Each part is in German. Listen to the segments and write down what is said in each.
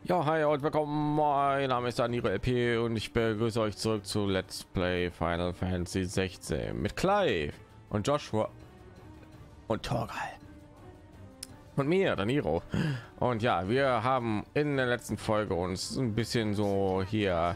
Ja, hi und willkommen. Mein Name ist Daniro LP und ich begrüße euch zurück zu Let's Play Final Fantasy 16 mit Clive und Joshua und Torgal und mir, Daniro. Und ja, wir haben in der letzten Folge uns ein bisschen so hier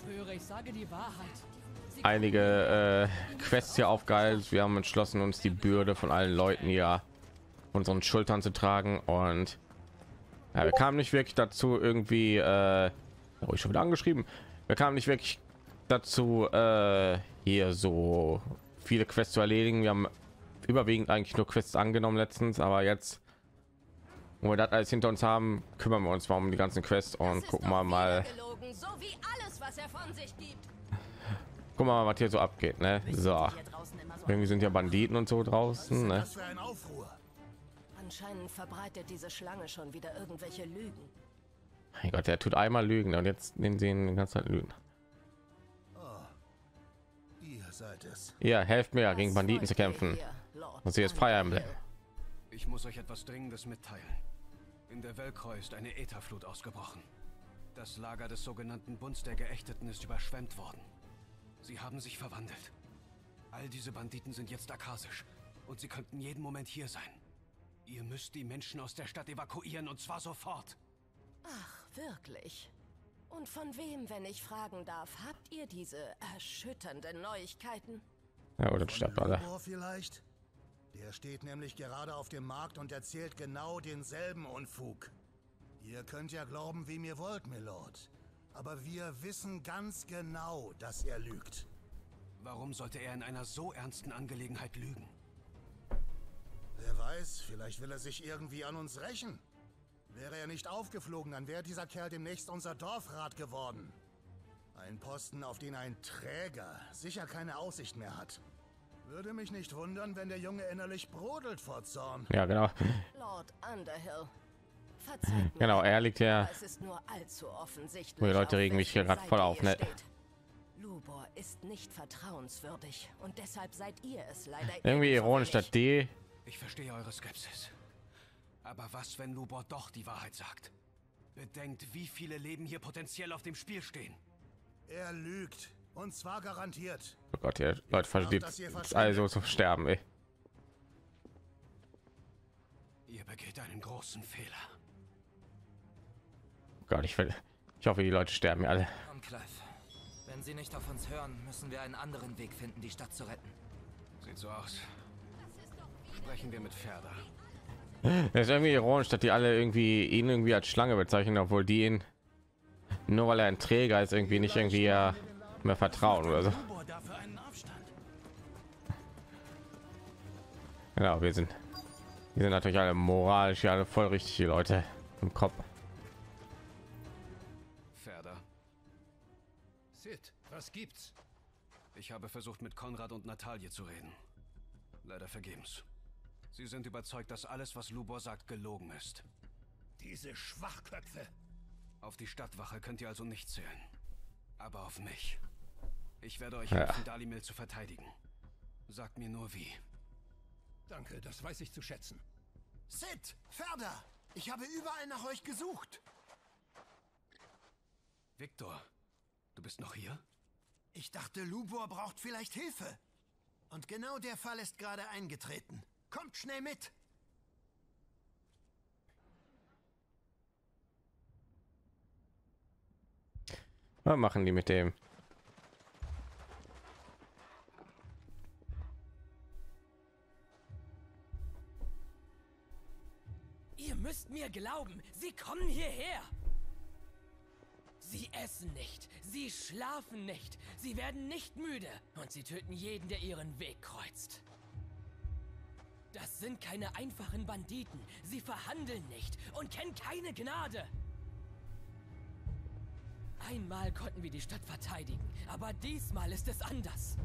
einige Quests hier aufgehalten. Wir haben entschlossen, uns die Bürde von allen Leuten hier von unseren Schultern zu tragen und ja, wir kamen nicht wirklich dazu, irgendwie, ich schon wieder angeschrieben. Wir kamen nicht wirklich dazu, hier so viele Quests zu erledigen. Wir haben überwiegend eigentlich nur Quests angenommen letztens, aber jetzt, wo wir das alles hinter uns haben, kümmern wir uns mal um die ganzen Quests und gucken wir mal, gucken wir mal, was hier so abgeht, ne? So, irgendwie sind ja Banditen und so draußen, ne? Anscheinend verbreitet diese Schlange schon wieder irgendwelche Lügen. Mein Gott, der tut einmal lügen und jetzt nehmen sie ihn die ganze Zeit lügen. Ihr seid es. Ja, helft mir gegen Banditen zu kämpfen. Und sie ist Fire Emblem. Ich muss euch etwas Dringendes mitteilen. In der Velkreu ist eine Ätherflut ausgebrochen. Das Lager des sogenannten Bunds der Geächteten ist überschwemmt worden. Sie haben sich verwandelt. All diese Banditen sind jetzt akasisch und sie könnten jeden Moment hier sein. Ihr müsst die Menschen aus der Stadt evakuieren und zwar sofort. Ach, wirklich? Und von wem, wenn ich fragen darf, habt ihr diese erschütternden Neuigkeiten? Ja, oder stirbt alle. Lubor vielleicht? Der steht nämlich gerade auf dem Markt und erzählt genau denselben Unfug. Ihr könnt ja glauben, wie ihr wollt, Milord. Aber wir wissen ganz genau, dass er lügt. Warum sollte er in einer so ernsten Angelegenheit lügen? Wer weiß, vielleicht will er sich irgendwie an uns rächen. Wäre er nicht aufgeflogen, dann wäre dieser Kerl demnächst unser Dorfrat geworden. Ein Posten, auf den ein Träger sicher keine Aussicht mehr hat. Würde mich nicht wundern, wenn der Junge innerlich brodelt vor Zorn. Ja, genau. Lord Underhill. Verzeiht mir, Genau, er liegt ja. aber es ist nur allzu offensichtlich. Die Leute auf regen mich hier welcher gerade voll Seite auf, ihr ne? steht. Lubor ist nicht vertrauenswürdig und deshalb seid ihr es leider. Irgendwie ebenso ironisch, wenig. dass die. Ich verstehe eure Skepsis. Aber was, wenn Lubor doch die Wahrheit sagt? Bedenkt, wie viele Leben hier potenziell auf dem Spiel stehen. Er lügt. Und zwar garantiert. Oh Gott, hier Leute versteht also zu sterben, ey. Ihr begeht einen großen Fehler. Oh Gott, ich hoffe, die Leute sterben ja alle. Komm, Clive. Wenn sie nicht auf uns hören, müssen wir einen anderen Weg finden, die Stadt zu retten. Sieht so aus. Sprechen wir mit Ferda. Das ist irgendwie ironisch, dass die alle irgendwie ihn irgendwie als Schlange bezeichnen, obwohl die ihn nur weil er ein Träger ist irgendwie nicht irgendwie mehr vertrauen oder so. Genau, wir sind natürlich alle moralisch alle voll richtig, die Leute im Kopf. Ferda. Sid, was gibt's? Ich habe versucht, mit Konrad und Natalie zu reden. Leider vergebens. Sie sind überzeugt, dass alles, was Lubor sagt, gelogen ist. Diese Schwachköpfe. Auf die Stadtwache könnt ihr also nicht zählen. Aber auf mich. Ich werde euch helfen, Dalimil zu verteidigen. Sagt mir nur wie. Danke, das weiß ich zu schätzen. Sid, Ferda, ich habe überall nach euch gesucht. Victor, du bist noch hier? Ich dachte, Lubor braucht vielleicht Hilfe. Und genau der Fall ist gerade eingetreten. Kommt schnell mit. Was machen die mit dem? Ihr müsst mir glauben, sie kommen hierher. Sie essen nicht, sie schlafen nicht, sie werden nicht müde und sie töten jeden, der ihren Weg kreuzt. Das sind keine einfachen Banditen, sie verhandeln nicht und kennen keine Gnade. Einmal konnten wir die Stadt verteidigen, aber diesmal ist es anders.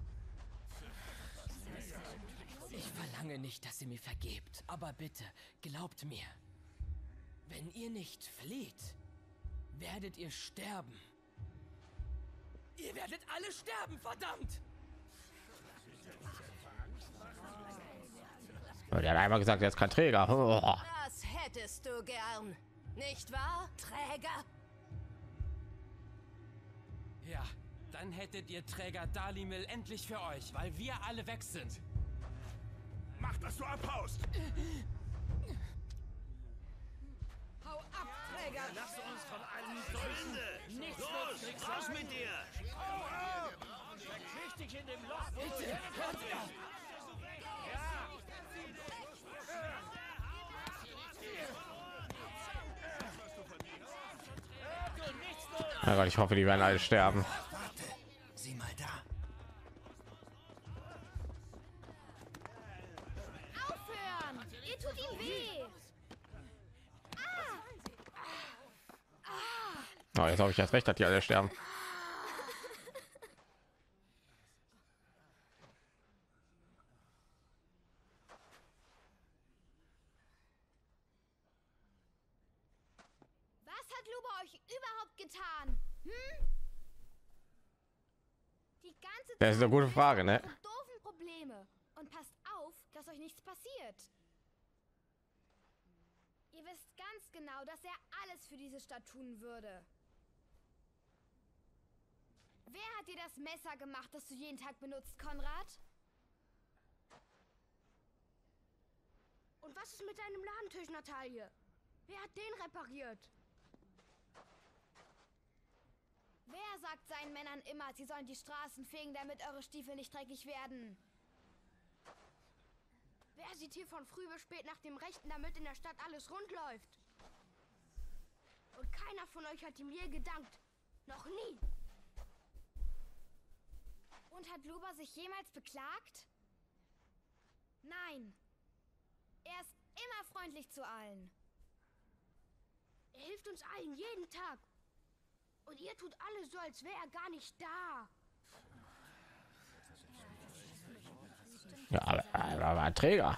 Ich verlange nicht, dass ihr mir vergebt, aber bitte, glaubt mir. Wenn ihr nicht flieht, werdet ihr sterben. Ihr werdet alle sterben, verdammt! Der hat einmal gesagt, er ist kein Träger. Das hättest du gern. Nicht wahr, Träger? Ja, dann hättet ihr Träger Dalimil endlich für euch, weil wir alle weg sind. Mach, dass du abhaust! Hau ab, Träger! Lass uns von allen durch! Nichts Los, raus mit dir! Verkriech dich in dem Loch! Bitte, hört auf! Oh Gott, ich hoffe, die werden alle sterben. Warte, sieh mal da. Aufhören! Ihr tut ihm weh! Oh, jetzt habe ich erst recht, dass die alle sterben. Was hat Luba euch überhaupt getan? Die ganze Das ist eine gute Frage, ne? Zeit doofen Probleme. Und passt auf, dass euch nichts passiert. Ihr wisst ganz genau, dass er alles für diese Stadt tun würde. Wer hat dir das Messer gemacht, das du jeden Tag benutzt, Konrad? Und was ist mit deinem Ladentisch, Natalie? Wer hat den repariert? Wer sagt seinen Männern immer, sie sollen die Straßen fegen, damit eure Stiefel nicht dreckig werden? Wer sieht hier von früh bis spät nach dem Rechten, damit in der Stadt alles rund läuft? Und keiner von euch hat ihm je gedankt. Noch nie. Und hat Luba sich jemals beklagt? Nein. Er ist immer freundlich zu allen. Er hilft uns allen jeden Tag. Und ihr tut alles so, als wäre er gar nicht da. Ja, aber Träger.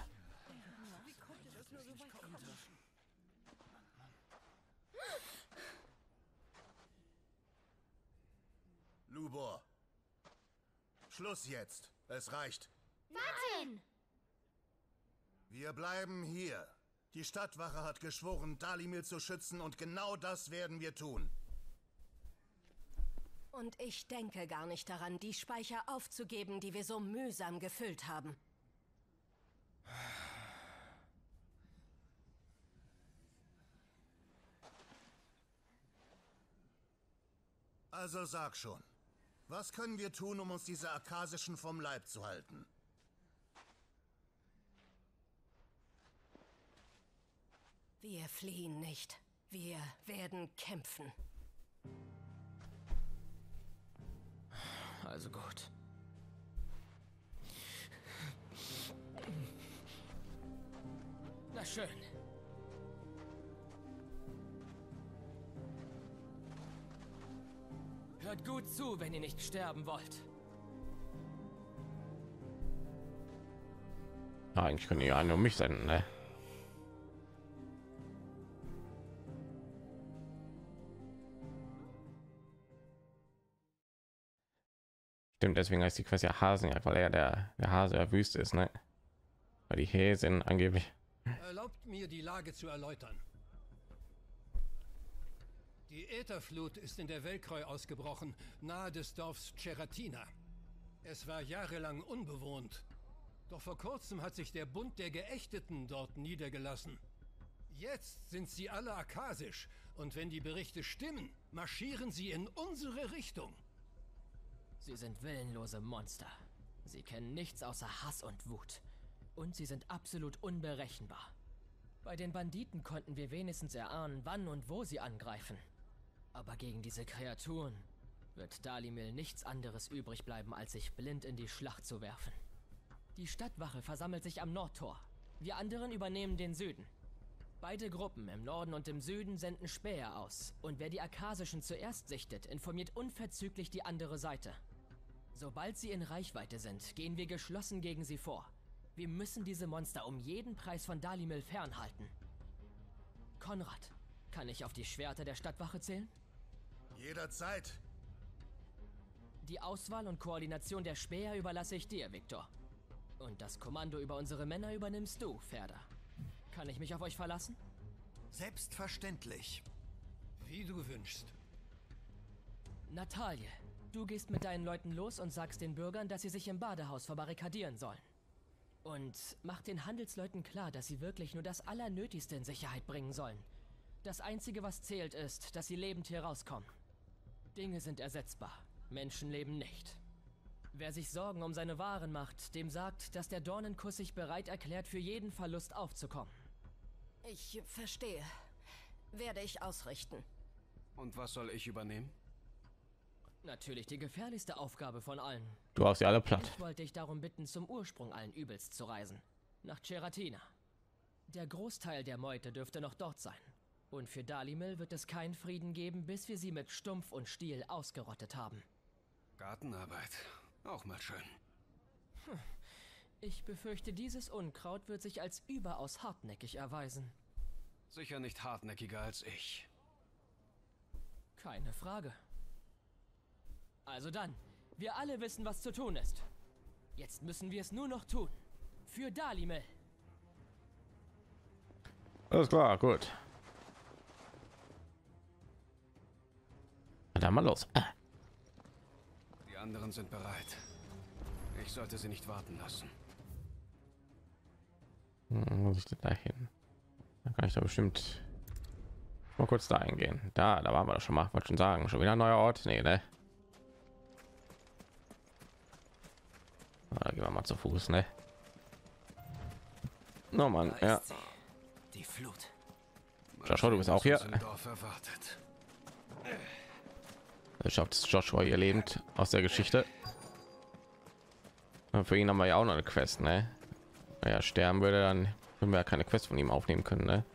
Lubor. Schluss jetzt. Es reicht. Martin! Wir bleiben hier. Die Stadtwache hat geschworen, Dalimil zu schützen und genau das werden wir tun. Und ich denke gar nicht daran, die Speicher aufzugeben, die wir so mühsam gefüllt haben. Also sag schon. Was können wir tun, um uns diese Akasischen vom Leib zu halten? Wir fliehen nicht. Wir werden kämpfen. Also gut. Na schön. Hört gut zu, wenn ihr nicht sterben wollt. Ja, eigentlich können die ja nur mich senden, ne? Stimmt, deswegen heißt die Quest ja Hasenjagd, weil er der Hase der Wüste ist, ne? Weil die Häsen angeblich. Erlaubt mir, die Lage zu erläutern. Die Ätherflut ist in der Velkreu ausgebrochen, nahe des Dorfs Ceratina. Es war jahrelang unbewohnt. Doch vor kurzem hat sich der Bund der Geächteten dort niedergelassen. Jetzt sind sie alle akasisch und wenn die Berichte stimmen, marschieren sie in unsere Richtung. Sie sind willenlose Monster. Sie kennen nichts außer Hass und Wut. Und sie sind absolut unberechenbar. Bei den Banditen konnten wir wenigstens erahnen, wann und wo sie angreifen. Aber gegen diese Kreaturen wird Dalimil nichts anderes übrig bleiben, als sich blind in die Schlacht zu werfen. Die Stadtwache versammelt sich am Nordtor. Wir anderen übernehmen den Süden. Beide Gruppen im Norden und im Süden senden Späher aus. Und wer die Akasischen zuerst sichtet, informiert unverzüglich die andere Seite. Sobald sie in Reichweite sind, gehen wir geschlossen gegen sie vor. Wir müssen diese Monster um jeden Preis von Dalimil fernhalten. Konrad, kann ich auf die Schwerter der Stadtwache zählen? Jederzeit. Die Auswahl und Koordination der Späher überlasse ich dir, Viktor. Und das Kommando über unsere Männer übernimmst du, Ferda. Kann ich mich auf euch verlassen? Selbstverständlich. Wie du wünschst. Natalie, du gehst mit deinen Leuten los und sagst den Bürgern, dass sie sich im Badehaus verbarrikadieren sollen. Und mach den Handelsleuten klar, dass sie wirklich nur das Allernötigste in Sicherheit bringen sollen. Das Einzige, was zählt, ist, dass sie lebend hier rauskommen. Dinge sind ersetzbar, Menschenleben nicht. Wer sich Sorgen um seine Waren macht, dem sagt, dass der Dornenkuss sich bereit erklärt, für jeden Verlust aufzukommen. Ich verstehe. Werde ich ausrichten. Und was soll ich übernehmen? Natürlich die gefährlichste Aufgabe von allen. Du hast ja alle platt. Ich wollte dich darum bitten, zum Ursprung allen Übels zu reisen. Nach Cheratina. Der Großteil der Meute dürfte noch dort sein. Und für Dalimil wird es keinen Frieden geben, bis wir sie mit Stumpf und Stiel ausgerottet haben. Gartenarbeit. Auch mal schön. Ich befürchte, dieses Unkraut wird sich als überaus hartnäckig erweisen. Sicher nicht hartnäckiger als ich. Keine Frage. Also dann, wir alle wissen, was zu tun ist. Jetzt müssen wir es nur noch tun. Für Dalimil. Alles klar, gut. Dann mal los. Die anderen sind bereit. Ich sollte sie nicht warten lassen. Muss ich da hin? Dann kann ich da bestimmt mal kurz da eingehen. Da waren wir doch schon mal. Wollte schon sagen, schon wieder ein neuer Ort. Nee, ne? Da gehen wir mal zu Fuß, ne? No, Mann, ja. Die Flut. Joshua, du bist auch hier. Erwartet. Schafft Joshua ihr lebend aus der Geschichte. Und für ihn haben wir ja auch noch eine Quest, ne? Wenn er sterben würde, dann würden wir ja keine Quest von ihm aufnehmen können, ne?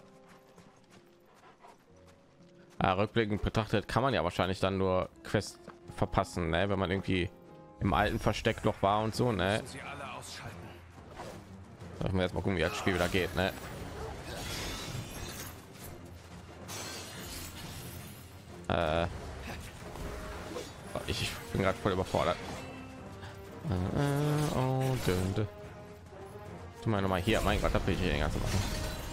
Rückblickend betrachtet kann man ja wahrscheinlich dann nur Quest verpassen, ne? Wenn man irgendwie im alten Versteck noch war und so, ne? Sie alle ausschalten. Soll ich mir jetzt mal gucken, wie das Spiel wieder geht, ne? Ich bin gerade voll überfordert. Oh, dünde. Ich meine mal hier, mein Gott, da bin ich hier den ganzen machen.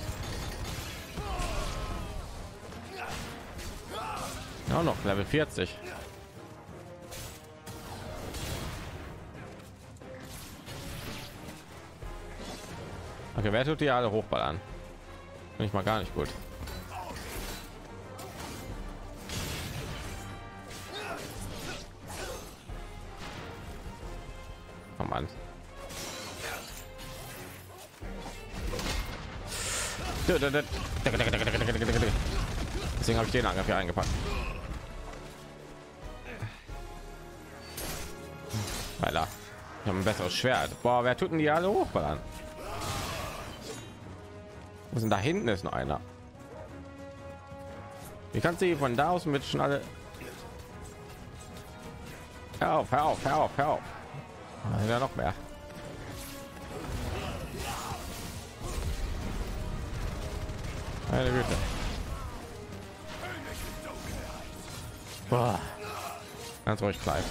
Ja, noch Level 40. Okay, wer tut die alle hochballern? Bin ich mal gar nicht gut. Oh Mann. Deswegen habe ich den Angriff hier eingepackt. Alter, ich habe ein besseres Schwert. Boah, wer tut denn die alle hochballern? Wo sind da hinten ist noch einer? Wie kannst du von da aus mit schon alle? Hör auf, hör auf, hör auf, hör auf. Ja, noch mehr. Meine Güte. Boah. Ganz ruhig bleiben.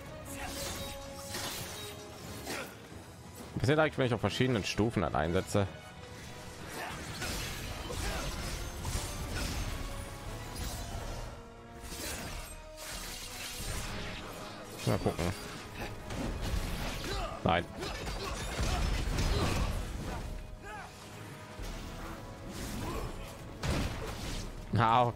Passiert eigentlich, wenn ich auf verschiedenen Stufen dann einsetze. Mal gucken. Nein. Au.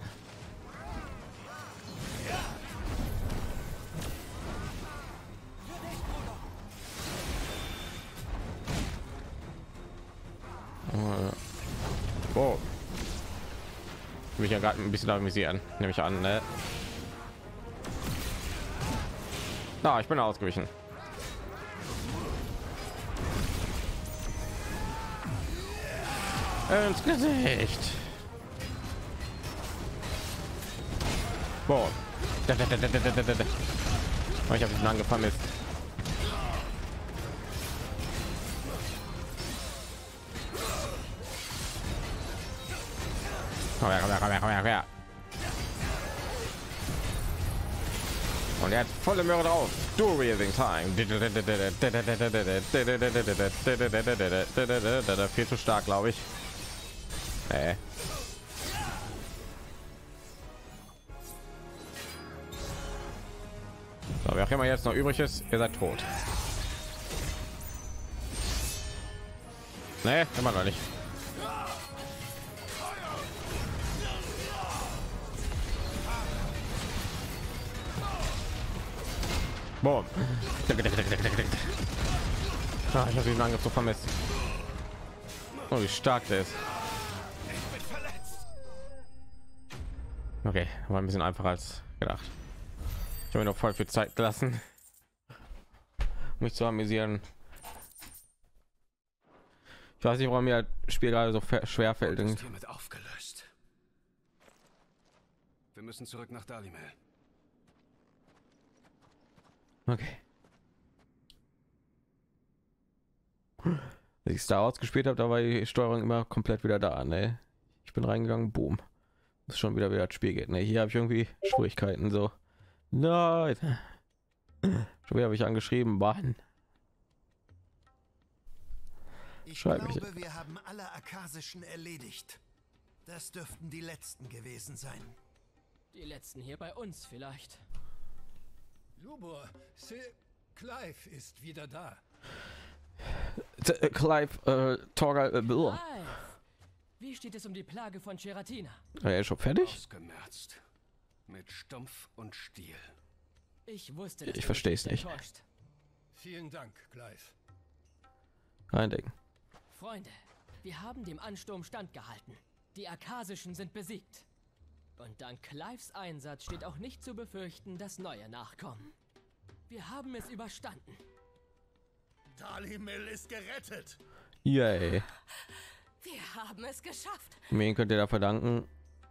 Oh. Mich ja gerade ein bisschen amüsieren, nehme ich an, ne? Na, ich bin ausgewichen. Ins Gesicht. Boah. Oh, ich habe ihn lange vermisst. Komm her. Und er hat volle Möhre drauf. Do Raising Time. Viel zu stark, glaube ich. So, wer auch immer jetzt noch übrig ist, ihr seid tot. Nee, immer noch nicht. Boom. Ah, ich habe diesen Angriff so vermisst. Oh, wie stark der ist. Okay, war ein bisschen einfacher als gedacht. Ich habe mir noch voll viel Zeit gelassen, um mich zu amüsieren. Ich weiß nicht, warum mir das Spiel gerade so schwer fällt. Hiermit aufgelöst. Wir müssen zurück nach Dalimel. Okay. Als ich Star Wars gespielt habe, da war die Steuerung immer komplett wieder da. Ne? Ich bin reingegangen, boom. Ist schon wieder das Spiel geht. Ne? Hier habe ich irgendwie Schwierigkeiten so. Nein. Schon wieder habe ich angeschrieben, Mann. Ich glaube, wir haben alle Akasischen erledigt. Das dürften die letzten gewesen sein. Die letzten hier bei uns vielleicht. Lubor, Clive ist wieder da. Clive, Torgal, Clive, wie steht es um die Plage von Cheratina? Er ist schon fertig? Ausgemerzt. Mit Stumpf und Stiel. Ich wusste, dass ich verstehe es nicht. Vielen Dank, Clive. Eindenken. Freunde, wir haben dem Ansturm standgehalten. Die Akasischen sind besiegt. Und dank Clives Einsatz steht auch nicht zu befürchten, dass neue nachkommen. Wir haben es überstanden. Dalimil ist gerettet. Yay. Wir haben es geschafft. Wen könnt ihr da verdanken?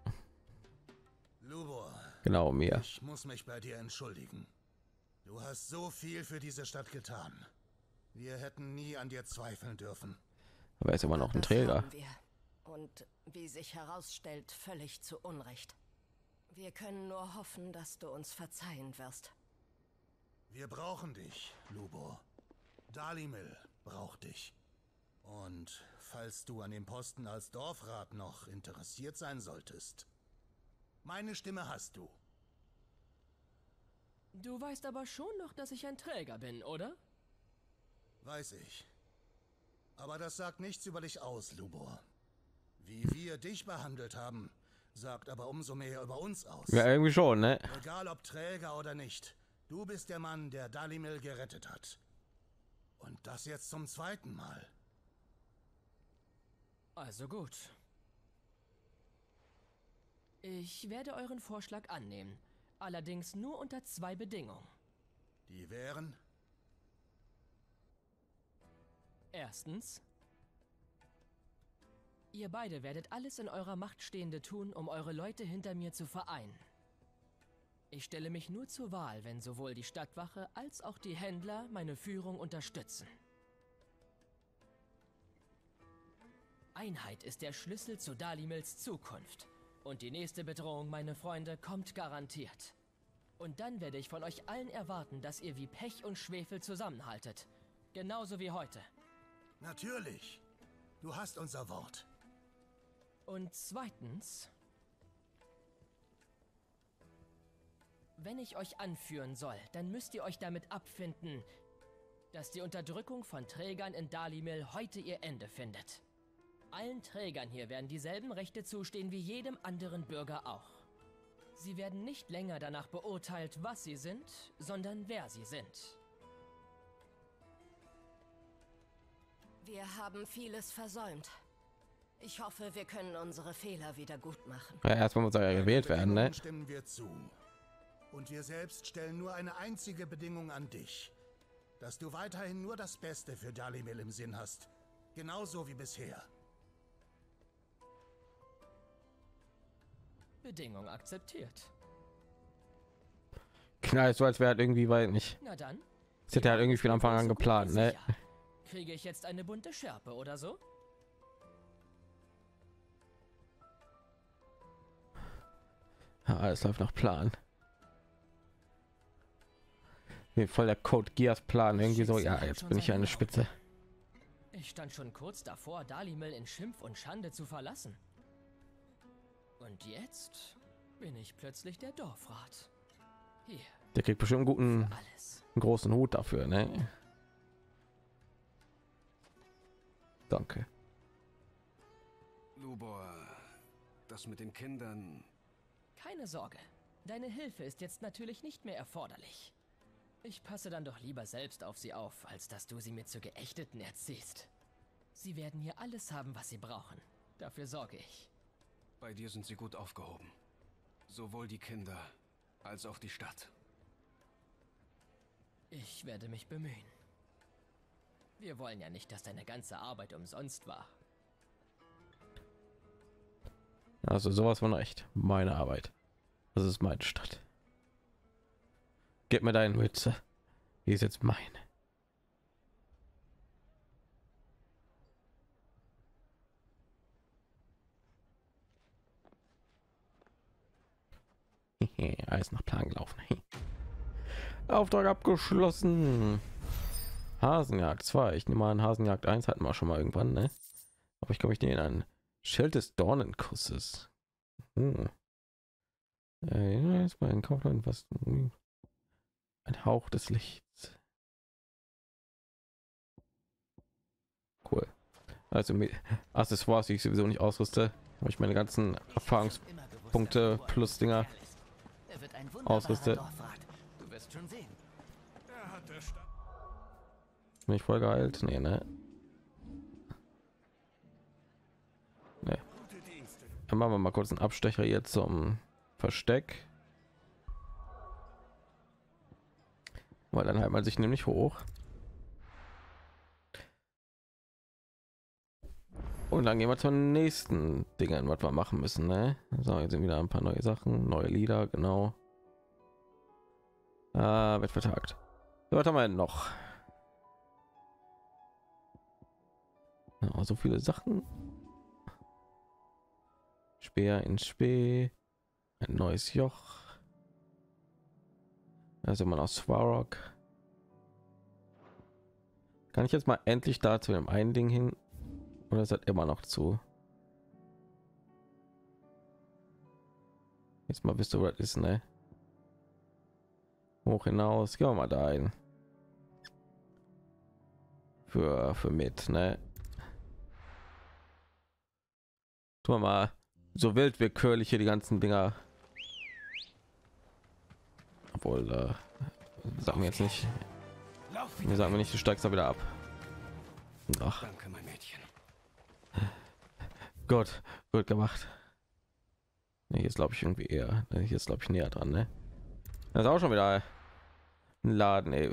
Lubor. Genau, mir. Ich muss mich bei dir entschuldigen. Du hast so viel für diese Stadt getan. Wir hätten nie an dir zweifeln dürfen. Aber er ist immer noch ein Das Träger. haben wir. Und wie sich herausstellt, völlig zu Unrecht. Wir können nur hoffen, dass du uns verzeihen wirst. Wir brauchen dich, Lubor. Dalimil braucht dich. Und falls du an dem Posten als Dorfrat noch interessiert sein solltest, meine Stimme hast du. Du weißt aber schon noch, dass ich ein Träger bin, oder? Weiß ich. Aber das sagt nichts über dich aus, Lubor. Wie wir dich behandelt haben, sagt aber umso mehr über uns aus. Ja, irgendwie schon, ne? Egal ob Träger oder nicht, du bist der Mann, der Dalimil gerettet hat. Und das jetzt zum zweiten Mal. Also gut. Ich werde euren Vorschlag annehmen. Allerdings nur unter 2 Bedingungen. Die wären? Erstens, ihr beide werdet alles in eurer Macht Stehende tun, um eure Leute hinter mir zu vereinen. Ich stelle mich nur zur Wahl, wenn sowohl die Stadtwache als auch die Händler meine Führung unterstützen. Einheit ist der Schlüssel zu Dalimils Zukunft. Und die nächste Bedrohung, meine Freunde, kommt garantiert. Und dann werde ich von euch allen erwarten, dass ihr wie Pech und Schwefel zusammenhaltet. Genauso wie heute. Natürlich. Du hast unser Wort. Und zweitens, wenn ich euch anführen soll, dann müsst ihr euch damit abfinden, dass die Unterdrückung von Trägern in Dalimil heute ihr Ende findet. Allen Trägern hier werden dieselben Rechte zustehen wie jedem anderen Bürger auch. Sie werden nicht länger danach beurteilt, was sie sind, sondern wer sie sind. Wir haben vieles versäumt. Ich hoffe, wir können unsere Fehler wieder gut machen. Ja, erstmal muss er ja gewählt werden, ne? Stimmen wir zu. Und wir selbst stellen nur eine einzige Bedingung an dich. Dass du weiterhin nur das Beste für Dalimil im Sinn hast. Genauso wie bisher. Bedingung akzeptiert. Knallt so, als wäre halt irgendwie, weil nicht. Na dann. Das hätte halt irgendwie von Anfang an geplant, ne? Kriege ich jetzt eine bunte Schärpe oder so? Ja, alles läuft nach Plan. Wie voll der Code Geass Plan irgendwie so. Ja, jetzt bin ich ja eine Spitze. Ich stand schon kurz davor, Dalimil in Schimpf und Schande zu verlassen. Und jetzt bin ich plötzlich der Dorfrat. Hier, Der kriegt bestimmt einen großen Hut dafür, ne? Danke. Lubor, das mit den Kindern... Keine Sorge. Deine Hilfe ist jetzt natürlich nicht mehr erforderlich. Ich passe dann doch lieber selbst auf sie auf, als dass du sie mir zu Geächteten erziehst. Sie werden hier alles haben, was sie brauchen. Dafür sorge ich. Bei dir sind sie gut aufgehoben. Sowohl die Kinder als auch die Stadt. Ich werde mich bemühen. Wir wollen ja nicht, dass deine ganze Arbeit umsonst war. Also sowas von recht. Meine Arbeit. Das ist meine Stadt. Gib mir deine Mütze. Die ist jetzt meine. Alles nach Plan gelaufen. Auftrag abgeschlossen. Hasenjagd 2. Ich nehme an, Hasenjagd 1 hatten wir schon mal irgendwann, ne? Aber ich komme nicht in ein Schild des Dornenkusses. Jetzt bei den Kaufleuten was. Ein Hauch des Lichts. Cool. Also mit Accessoires, die ich sowieso nicht ausrüste, habe ich meine ganzen Erfahrungspunkte plus Dinger ausrüste. Du wirst schon sehen. Bin ich voll geheilt? Nee, ne? Nee. Dann machen wir mal kurz einen Abstecher hier zum Versteck. Weil dann halt man sich nämlich hoch. Und dann gehen wir zum nächsten Dingen, was wir machen müssen, ne? So, jetzt sind wieder ein paar neue Sachen, neue Lieder, genau. Wird vertagt. So, was haben wir denn noch? Ja, so viele Sachen. Speer in Spee. Ein neues Joch. Also man aus Svarog. Kann ich jetzt mal endlich da zu dem einen Ding hin? Oder ist das immer noch zu? Jetzt mal bist du, was ist, ne? Hoch hinaus, gehen wir mal da ein. Für mit, ne? Tun wir mal so wild willkürlich hier die ganzen Dinger. Obwohl, sagen wir jetzt nicht. Wir sagen wir nicht, du steigst da wieder ab. Ach. Danke, mein Mädchen. Gut, gut gemacht. Nee, hier ist glaube ich irgendwie eher. Hier ist glaube ich näher dran, ne? Das ist auch schon wieder ein Laden, ey.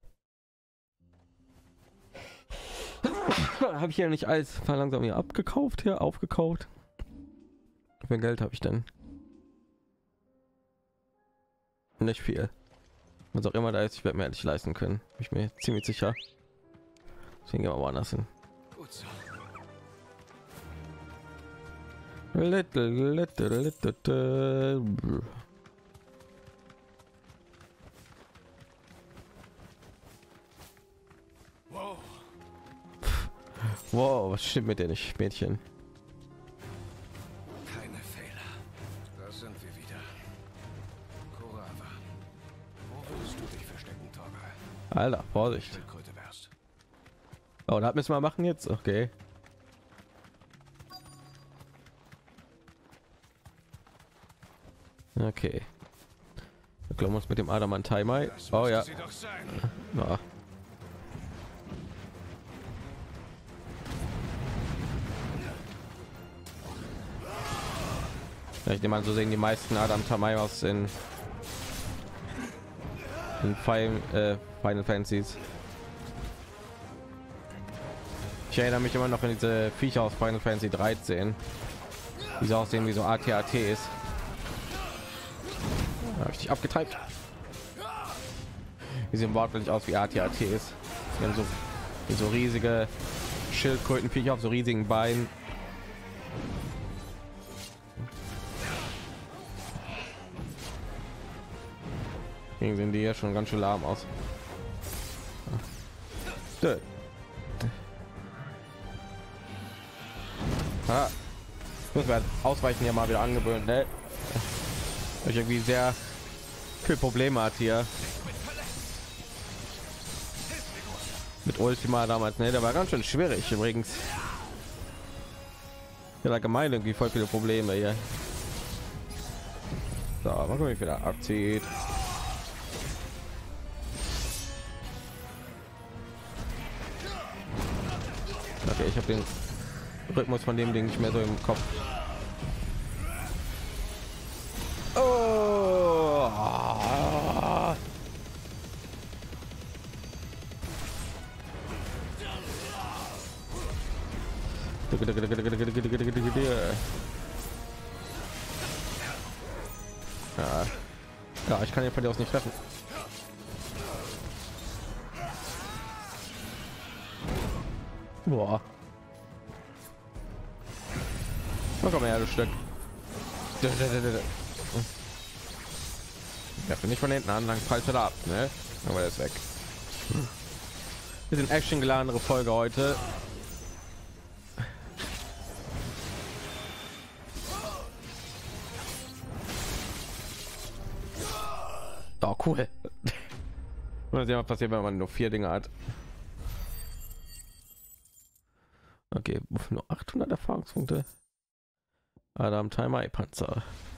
Habe ich ja nicht alles langsam hier abgekauft, hier aufgekauft. Wie viel Geld habe ich denn? Nicht viel. Was auch immer da ist, ich werde mir endlich leisten können. Bin ich mir ziemlich sicher. Deswegen gehen wir woanders hin. Gut so. Wow. Wow, was stimmt mit dir nicht, Mädchen? Keine Fehler. Da sind wir wieder. Kurava. Wo würdest du dich verstecken, Torgal? Alter, Vorsicht. Schildkröte wärst. Oh, das müssen wir machen jetzt. Okay. Okay. Wir glauben uns mit dem Adaman Taimai. Oh ja. Ja. Ich nehme an, so sehen die meisten Adam Taimai aus in Final Fantasies. Ich erinnere mich immer noch an diese Viecher aus Final Fantasy 13, die so aussehen wie so AT-ATs. Habe ich dich abgetreibt? Die sehen wortwörtlich aus wie AT-ATs. Die haben so riesige Schildkrötenviecher auf so riesigen Beinen. Deswegen sehen die hier schon ganz schön lahm aus. Müssen wir ausweichen, ja mal wieder angewöhnt, ne? Ich irgendwie sehr viel Probleme hat hier mit Ultima damals, ne? Der war ganz schön schwierig übrigens. Ja, allgemein irgendwie voll viele Probleme hier. So, mal gucken, wie viel er abzieht. Okay, ich habe den Rhythmus von dem Ding nicht mehr so im Kopf. Oh! Ja, ja, ich kann den von dir aus nicht treffen. Boah. Na komm her, du Stück. Ja, bin ich von hinten an, dann falsch ab, ne? Aber er ist weg. Wir sind action geladene Folge heute. Oh, cool. Mal sehen, was passiert, wenn man nur 4 Dinge hat. Okay, nur 800 Erfahrungspunkte. Adam Timer Panzer.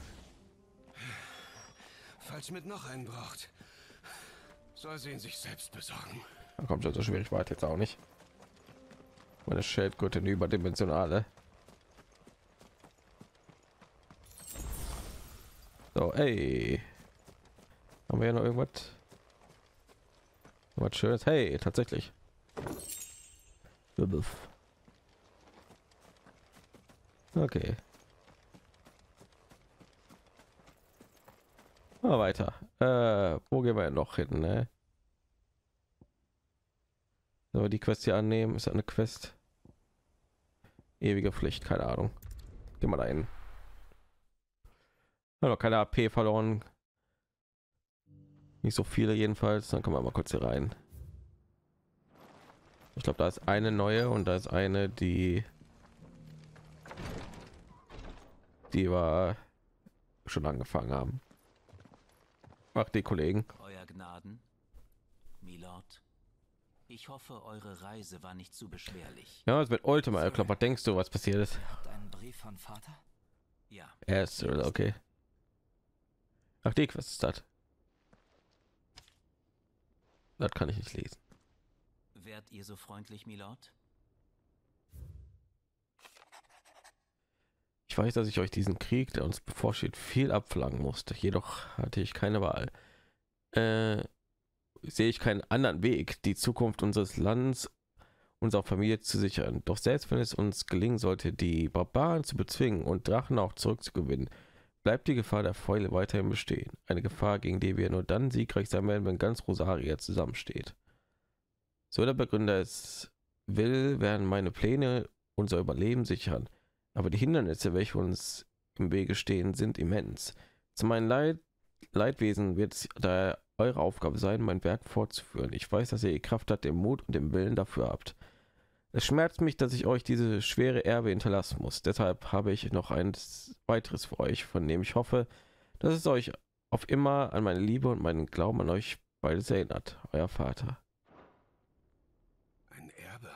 Falls mit noch einen braucht, soll sie ihn sich selbst besorgen. Da kommt schon, so schwierig war jetzt auch nicht. Meine Schildgurte eine überdimensionale. So, ey. Haben wir ja noch irgendwas? Was Schönes? Hey, tatsächlich. Okay. Mal weiter. Wo gehen wir noch hin? Ne? So, die Quest hier annehmen. Ist eine Quest. Ewige Pflicht, keine Ahnung. Gehen wir da hin. Aber keine AP verloren. Nicht so viele jedenfalls. Dann können wir mal kurz hier rein. Ich glaube, da ist eine neue und da ist eine, die wir schon angefangen haben. Ach, die Kollegen. Euer Gnaden, Milord. Ich hoffe, eure Reise war nicht zu beschwerlich. Ja, es wird Ultima. Ich glaube, was denkst du, was passiert ist? Einen Brief von Vater? Ja. Er ist okay. Ach, die Quest ist das. Das kann ich nicht lesen. Wärt ihr so freundlich, Milord? Ich weiß, dass ich euch diesen Krieg, der uns bevorsteht, viel abverlangen musste. Jedoch hatte ich keine Wahl. Sehe ich keinen anderen Weg, die Zukunft unseres Landes, unserer Familie zu sichern. Doch selbst wenn es uns gelingen sollte, die Barbaren zu bezwingen und Drachen auch zurückzugewinnen, bleibt die Gefahr der Fäule weiterhin bestehen. Eine Gefahr, gegen die wir nur dann siegreich sein werden, wenn ganz Rosaria zusammensteht. So der Begründer es will, werden meine Pläne unser Überleben sichern. Aber die Hindernisse, welche uns im Wege stehen, sind immens. Zu meinem Leidwesen wird es daher eure Aufgabe sein, mein Werk fortzuführen. Ich weiß, dass ihr die Kraft habt, den Mut und den Willen dafür habt. Es schmerzt mich, dass ich euch diese schwere Erbe hinterlassen muss. Deshalb habe ich noch ein weiteres für euch, von dem ich hoffe, dass es euch auf immer an meine Liebe und meinen Glauben an euch beides erinnert. Euer Vater. Ein Erbe.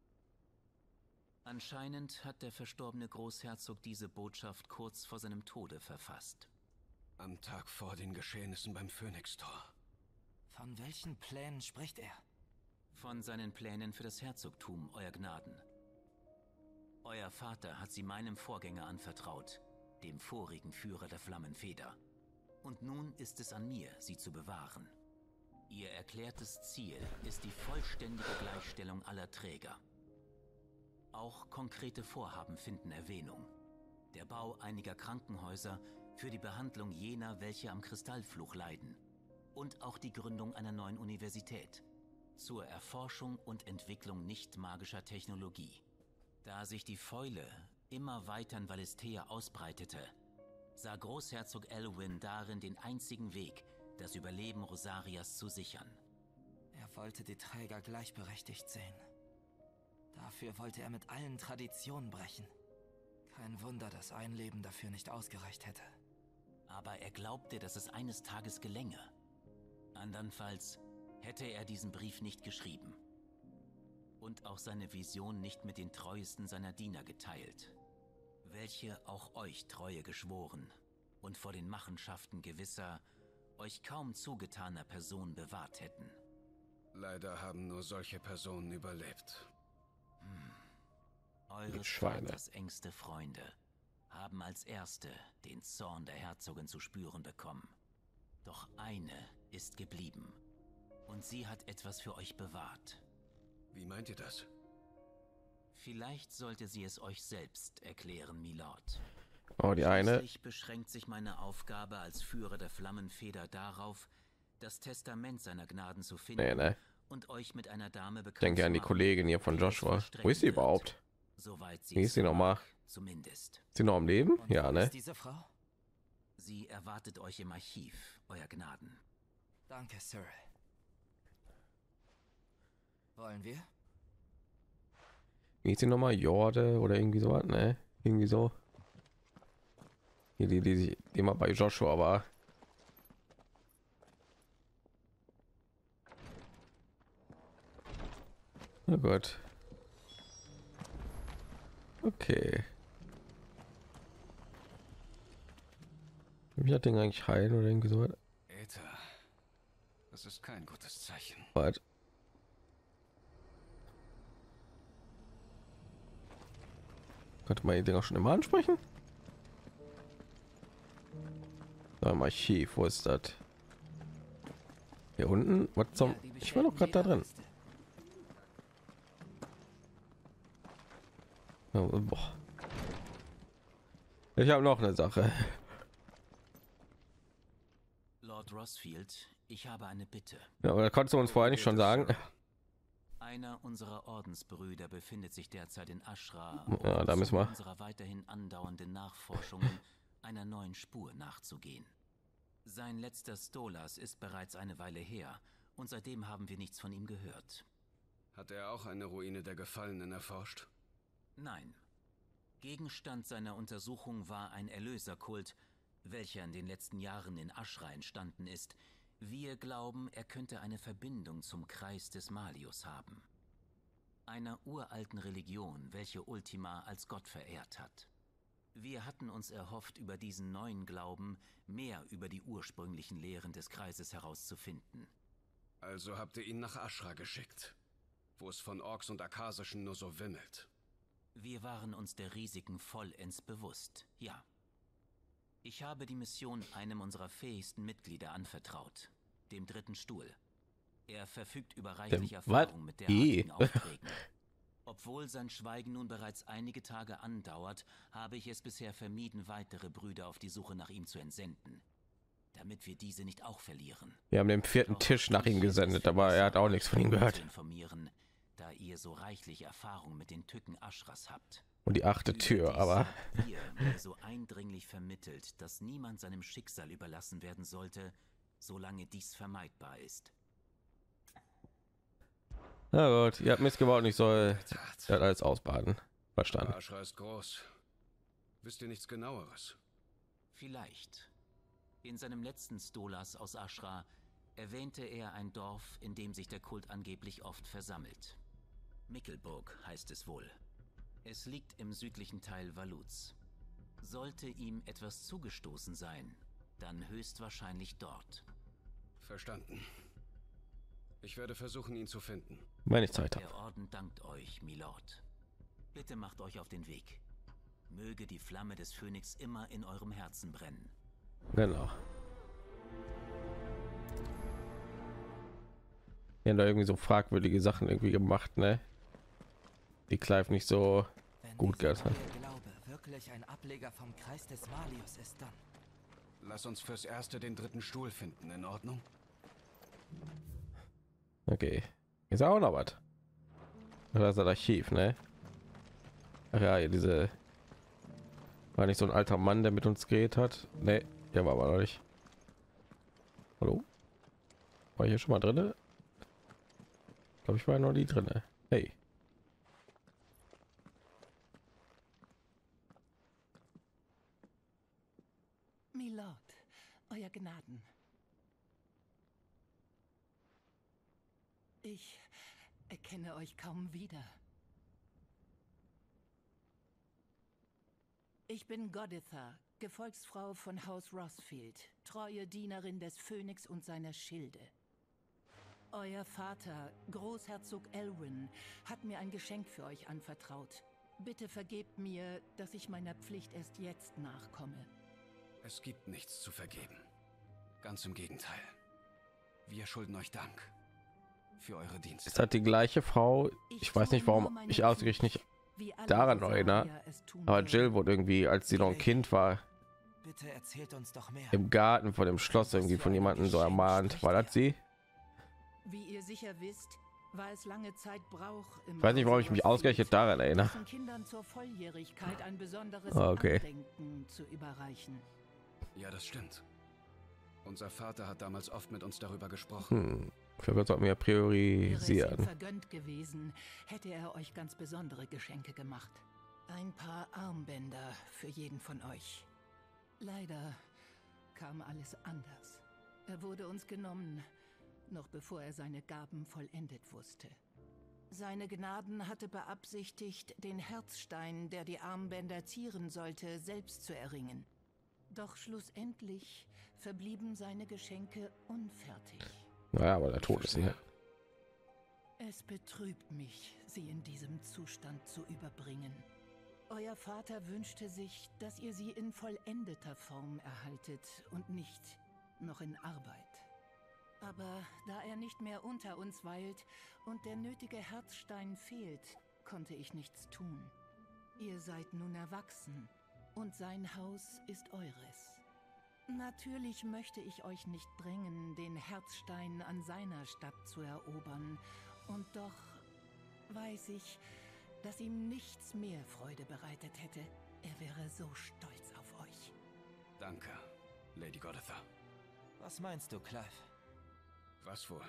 Anscheinend hat der verstorbene Großherzog diese Botschaft kurz vor seinem Tode verfasst. Am Tag vor den Geschehnissen beim Phönixtor. Von welchen Plänen spricht er? Von seinen Plänen für das Herzogtum, Euer Gnaden. Euer Vater hat sie meinem Vorgänger anvertraut, dem vorigen Führer der Flammenfeder. Und nun ist es an mir, sie zu bewahren. Ihr erklärtes Ziel ist die vollständige Gleichstellung aller Träger. Auch konkrete Vorhaben finden Erwähnung. Der Bau einiger Krankenhäuser für die Behandlung jener, welche am Kristallfluch leiden. Und auch die Gründung einer neuen Universität zur Erforschung und Entwicklung nicht magischer Technologie. Da sich die Fäule immer weiter in Valisthea ausbreitete, sah Großherzog Elwyn darin den einzigen Weg, das Überleben Rosarias zu sichern. Er wollte die Träger gleichberechtigt sehen. Dafür wollte er mit allen Traditionen brechen. Kein Wunder, dass ein Leben dafür nicht ausgereicht hätte. aber er glaubte, dass es eines Tages gelänge. Andernfalls hätte er diesen Brief nicht geschrieben und auch seine Vision nicht mit den treuesten seiner Diener geteilt, welche auch euch Treue geschworen und vor den Machenschaften gewisser, euch kaum zugetaner Person bewahrt hätten. Leider haben nur solche Personen überlebt. Eures Vaters engste Freunde haben als erste den Zorn der Herzogin zu spüren bekommen. Doch eine ist geblieben und sie hat etwas für euch bewahrt. Wie meint ihr das? Vielleicht sollte sie es euch selbst erklären, Milord. Oh, die eine. Schließlich beschränkt sich meine Aufgabe als Führer der Flammenfeder darauf, das Testament seiner Gnaden zu finden und euch mit einer Dame bekannt zu machen. Denke an die Kollegin hier von Joshua. Wo ist sie überhaupt? Wie ist sie noch mal? Zumindest. Ist sie noch am Leben? Und Ja, wo ne? ist diese Frau? Sie erwartet euch im Archiv, euer Gnaden. Danke, Sir. Wollen wir? Wie ist sie noch mal? Jorde oder irgendwie so was, ne? Irgendwie so. Hier, die immer bei Joshua war. Oh Gott. Okay. Wie hat den eigentlich heilen oder irgendwie so was? Äther. Das ist kein gutes Zeichen. Was? Könnte man die Dinger schon immer ansprechen? Da im Archiv, wo ist das? Hier unten? Was zum? Ich war doch gerade da drin. Oh, boah. Ich habe noch eine Sache. Lord Rossfield, ich habe eine Bitte. Ja, aber da konntest du uns vorher nicht schon sagen. Einer unserer Ordensbrüder befindet sich derzeit in Ashra, Ja, da müssen wir unserer weiterhin andauernden Nachforschungen einer neuen Spur nachzugehen. Sein letzter Stolas ist bereits eine Weile her und seitdem haben wir nichts von ihm gehört. Hat er auch eine Ruine der Gefallenen erforscht? Nein. Gegenstand seiner Untersuchung war ein Erlöserkult, welcher in den letzten Jahren in Ashra entstanden ist. Wir glauben, er könnte eine Verbindung zum Kreis des Malius haben. Einer uralten Religion, welche Ultima als Gott verehrt hat. Wir hatten uns erhofft, über diesen neuen Glauben mehr über die ursprünglichen Lehren des Kreises herauszufinden. Also habt ihr ihn nach Ashra geschickt, wo es von Orks und Akasischen nur so wimmelt. Wir waren uns der Risiken vollends bewusst, ja. Ich habe die Mission einem unserer fähigsten Mitglieder anvertraut, dem dritten Stuhl. Er verfügt über reichlich Erfahrung mit derartigen Aufträgen. Obwohl sein Schweigen nun bereits einige Tage andauert, habe ich es bisher vermieden, weitere Brüder auf die Suche nach ihm zu entsenden, damit wir diese nicht auch verlieren. Wir haben den vierten Tisch nach ihm gesendet, aber er hat auch nichts von ihm gehört. Informieren, da ihr so reichlich Erfahrung mit den Tücken Ashras habt. Und die 8. Tür, aber ihr mir so eindringlich vermittelt, dass niemand seinem Schicksal überlassen werden sollte, solange dies vermeidbar ist. Na gut, ihr habt Mist gebaut und ich soll das alles ausbaden. Verstanden. Ashra ist groß. Wisst ihr nichts Genaueres? Vielleicht. In seinem letzten Stolas aus Ashra erwähnte er ein Dorf, in dem sich der Kult angeblich oft versammelt. Mickelburg heißt es wohl. Es liegt im südlichen Teil Valuts. Sollte ihm etwas zugestoßen sein, dann höchstwahrscheinlich dort. Verstanden. Ich werde versuchen, ihn zu finden. Wenn ich Zeit habe. Der Orden dankt euch, Milord. Bitte macht euch auf den Weg. Möge die Flamme des Phönix immer in eurem Herzen brennen. Genau. Wir haben da irgendwie so fragwürdige Sachen irgendwie gemacht, ne? Die Clive nicht so gut gehört hat. Glaube wirklich ein Ableger vom Kreis des Malius ist, dann Lass uns fürs Erste den dritten Stuhl finden, in Ordnung? Okay. Ist auch noch was. Das ist das Archiv, ne? Ach ja, hier diese... War nicht so ein alter Mann, der mit uns geredet hat? Ne, der war aber noch nicht. Hallo? War ich hier schon mal drin? Ich glaube, ich war noch nie drin. Hey. Milord, Gnaden. Ich erkenne euch kaum wieder. Ich bin Goditha, Gefolgsfrau von Haus Rothfield, treue Dienerin des Phönix und seiner Schilde. Euer Vater, Großherzog Elwyn, hat mir ein Geschenk für euch anvertraut. Bitte vergebt mir, dass ich meiner Pflicht erst jetzt nachkomme. Es gibt nichts zu vergeben. Ganz im Gegenteil. Wir schulden euch Dank für eure Dienste. Ist halt die gleiche Frau. Ich weiß nicht, warum ich ausgerechnet nicht daran erinnere. Aber Jill wurde irgendwie, als sie noch ein Kind war, Bitte erzählt uns doch mehr. im Garten vor dem Schloss irgendwie von jemandem so ermahnt. War das sie? Wie ihr sicher wisst, war es lange Zeit Brauch im Ich weiß nicht, warum ich mich ausgerechnet daran erinnere. Kindern zur Volljährigkeit ein besonderes Okay. Andenken zu überreichen. Ja, das stimmt. Unser Vater hat damals oft mit uns darüber gesprochen. Vielleicht sollten wir Wäre es ihm priorisieren. vergönnt gewesen, hätte er euch ganz besondere Geschenke gemacht. Ein paar Armbänder für jeden von euch. Leider kam alles anders. Er wurde uns genommen, noch bevor er seine Gaben vollendet wusste. Seine Gnaden hatte beabsichtigt, den Herzstein, der die Armbänder zieren sollte, selbst zu erringen. Doch schlussendlich verblieben seine Geschenke unfertig. Naja, aber der Tod ist hier. Es betrübt mich, sie in diesem Zustand zu überbringen. Euer Vater wünschte sich, dass ihr sie in vollendeter Form erhaltet und nicht noch in Arbeit. Aber da er nicht mehr unter uns weilt und der nötige Herzstein fehlt, konnte ich nichts tun. Ihr seid nun erwachsen und sein Haus ist eures. Natürlich möchte ich euch nicht drängen, den Herzstein an seiner Stadt zu erobern. Und doch weiß ich, dass ihm nichts mehr Freude bereitet hätte. Er wäre so stolz auf euch. Danke, Lady Goditha. Was meinst du, Clive? Was wohl?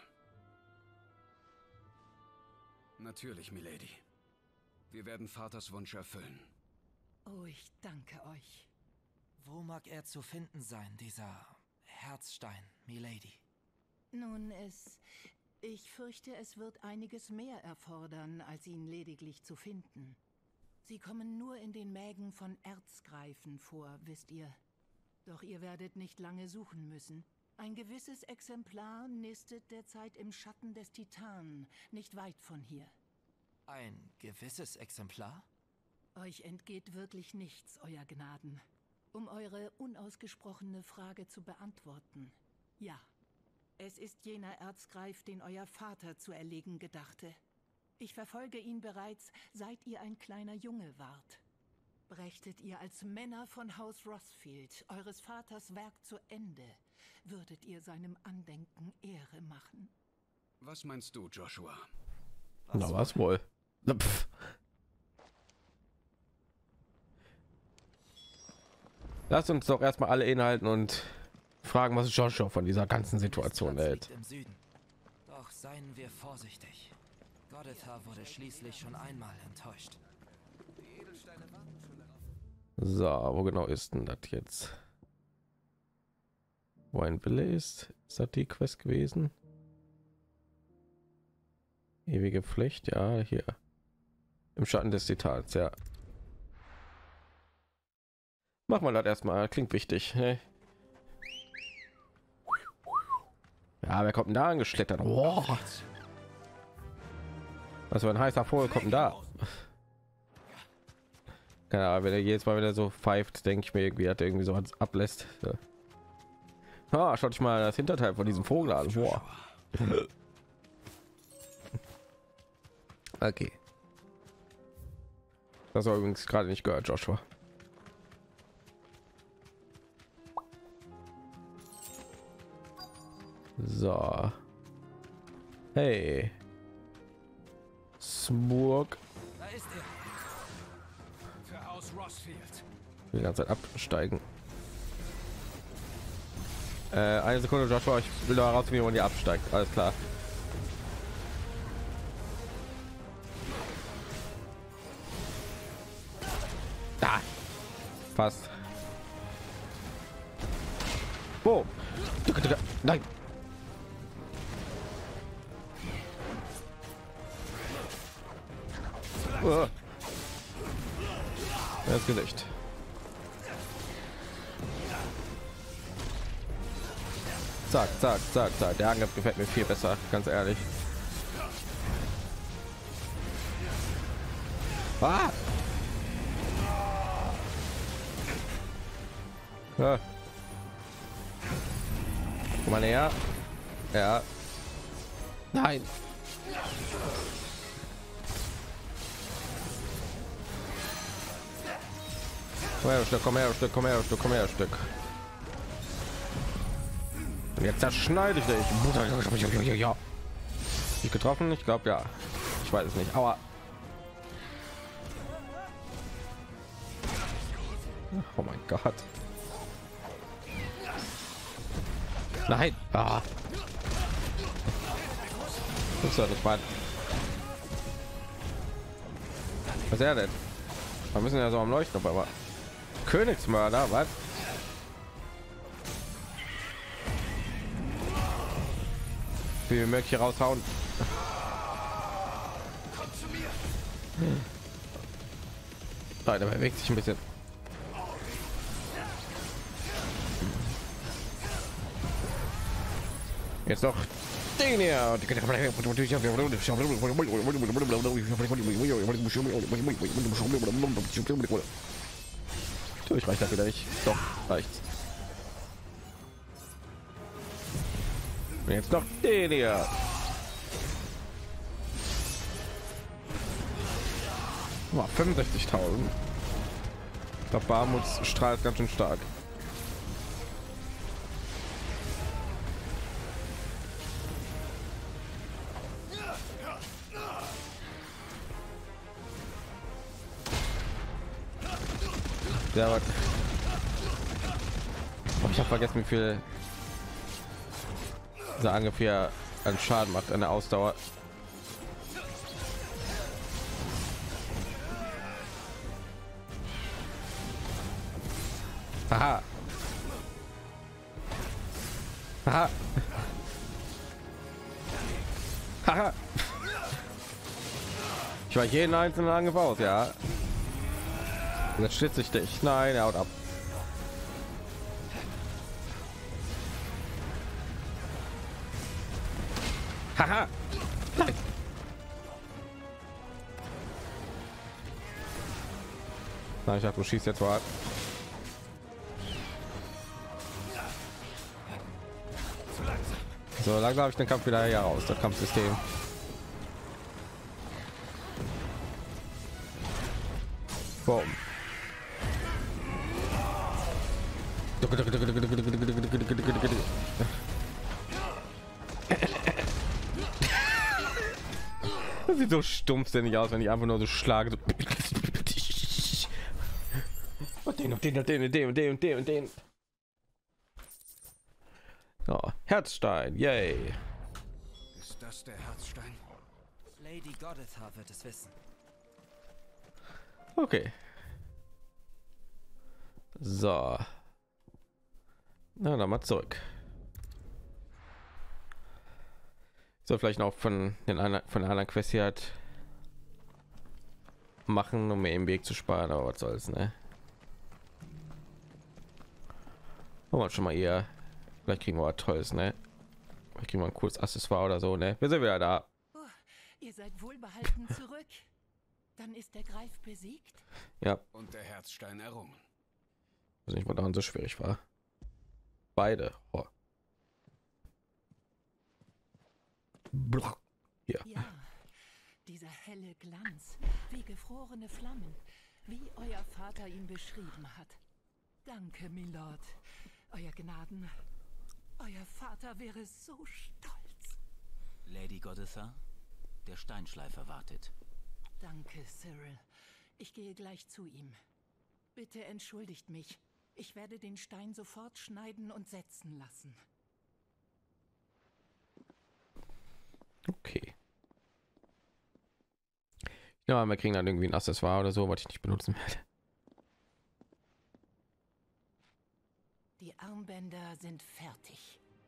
Natürlich, Milady. Wir werden Vaters Wunsch erfüllen. Oh, ich danke euch. Wo mag er zu finden sein, dieser Herzstein, Milady? Nun, ich fürchte, es wird einiges mehr erfordern, als ihn lediglich zu finden. Sie kommen nur in den Mägen von Erzgreifen vor, wisst ihr. Doch ihr werdet nicht lange suchen müssen. Ein gewisses Exemplar nistet derzeit im Schatten des Titanen, nicht weit von hier. Ein gewisses Exemplar? Euch entgeht wirklich nichts, Euer Gnaden. Um eure unausgesprochene Frage zu beantworten. Ja, es ist jener Erzgreif, den euer Vater zu erlegen gedachte. Ich verfolge ihn bereits, seit ihr ein kleiner Junge wart. Brächtet ihr als Männer von Haus Rothfield eures Vaters Werk zu Ende, würdet ihr seinem Andenken Ehre machen. Was meinst du, Joshua? Na, was wohl? Pff. Lass uns doch erstmal alle inhalten und fragen, was Joshua von dieser ganzen Situation hält. Im Süden. Doch seien wir vorsichtig. Goditha wurde schließlich schon einmal enttäuscht. So, wo genau ist denn das jetzt? Wo ein Wille ist das die Quest gewesen? Ewige Pflicht, ja, hier. Im Schatten des Titans, ja. Mach mal das erstmal, klingt wichtig. Ne? Ja, wer kommt denn da angeschlittert? Oh. Was für ein heißer Vogel kommt denn da? Keine Ahnung, wenn er jedes Mal wieder so pfeift, denke ich mir irgendwie, hat er irgendwie so was ablässt. Ja. Ah, schaut euch mal das Hinterteil von diesem Vogel an. Boah. Okay. Das war übrigens gerade nicht gehört, Joshua. So. Hey. Smurg. Da ist er. Für Haus Rothfield. Die ganze Zeit absteigen. Eine Sekunde, Joshua. Ich will da raus, wie man hier absteigt. Alles klar. Da. Fast. Wo? Nein. Das Gesicht. Zack, zack, zack, zack. Der Angriff gefällt mir viel besser, ganz ehrlich. Ah! Ja. Komm mal näher. Ja. Nein. Komm her, Stück, komm her, Stück, komm her, Stück, komm her, Stück. Und jetzt zerschneide ich dich. Ja. Ich getroffen? Ich glaube ja. Ich weiß es nicht. Aua. Oh mein Gott. Nein. Ah. Das ist ja nicht mal. Was ist er denn? Wir müssen ja so am Leuchten, aber Königsmörder, was? Wie möchte ich raushauen? Nein, der bewegt sich ein bisschen. Jetzt noch den hier. Natürlich reicht das wieder nicht. Doch, reicht's. Und jetzt noch den hier. Oh, 65.000. Der Barmuts strahlt ganz schön stark. Ja, aber ich habe vergessen, wie viel dieser Angriff hier an Schaden macht, an der Ausdauer. Aha. Aha. Haha. Ich war jeden einzelnen Angriff aus, ja. Jetzt schlitze ich dich. Nein, er haut ab. Haha. Nein. Nein, ich dachte, du schießt jetzt mal. So langsam habe ich den Kampf wieder hier raus. Das Kampfsystem. Boom. Das sieht so stumpfsinnig aus, wenn ich einfach nur so schlage. So. Und den und den und den und den und den und den und den. So, Herzstein, yay. Ist das der Herzstein? Lady Godetha wird es wissen. Okay. So. Na, dann mal zurück. So, vielleicht noch von der anderen Quest hier halt machen, um mir im Weg zu sparen, aber was soll's, ne? Oh, schon mal hier. Vielleicht kriegen wir was Tolles, ne? Vielleicht kriegen wir ein cooles Accessoire oder so, ne? Wir sind wieder da. Oh, ihr seid wohlbehalten zurück. Dann ist der Greif besiegt? Ja. Und der Herzstein errungen. Ich weiß nicht, was daran so schwierig war. Beide. Oh. Ja. Ja, dieser helle Glanz, wie gefrorene Flammen, wie euer Vater ihn beschrieben hat. Danke, Milord. Euer Gnaden. Euer Vater wäre so stolz. Lady Godetha, der Steinschleifer wartet. Danke, Cyril. Ich gehe gleich zu ihm. Bitte entschuldigt mich. Ich werde den Stein sofort schneiden und setzen lassen. Okay. Ja, wir kriegen dann irgendwie ein Accessoire oder so, was ich nicht benutzen werde. Die Armbänder sind fertig.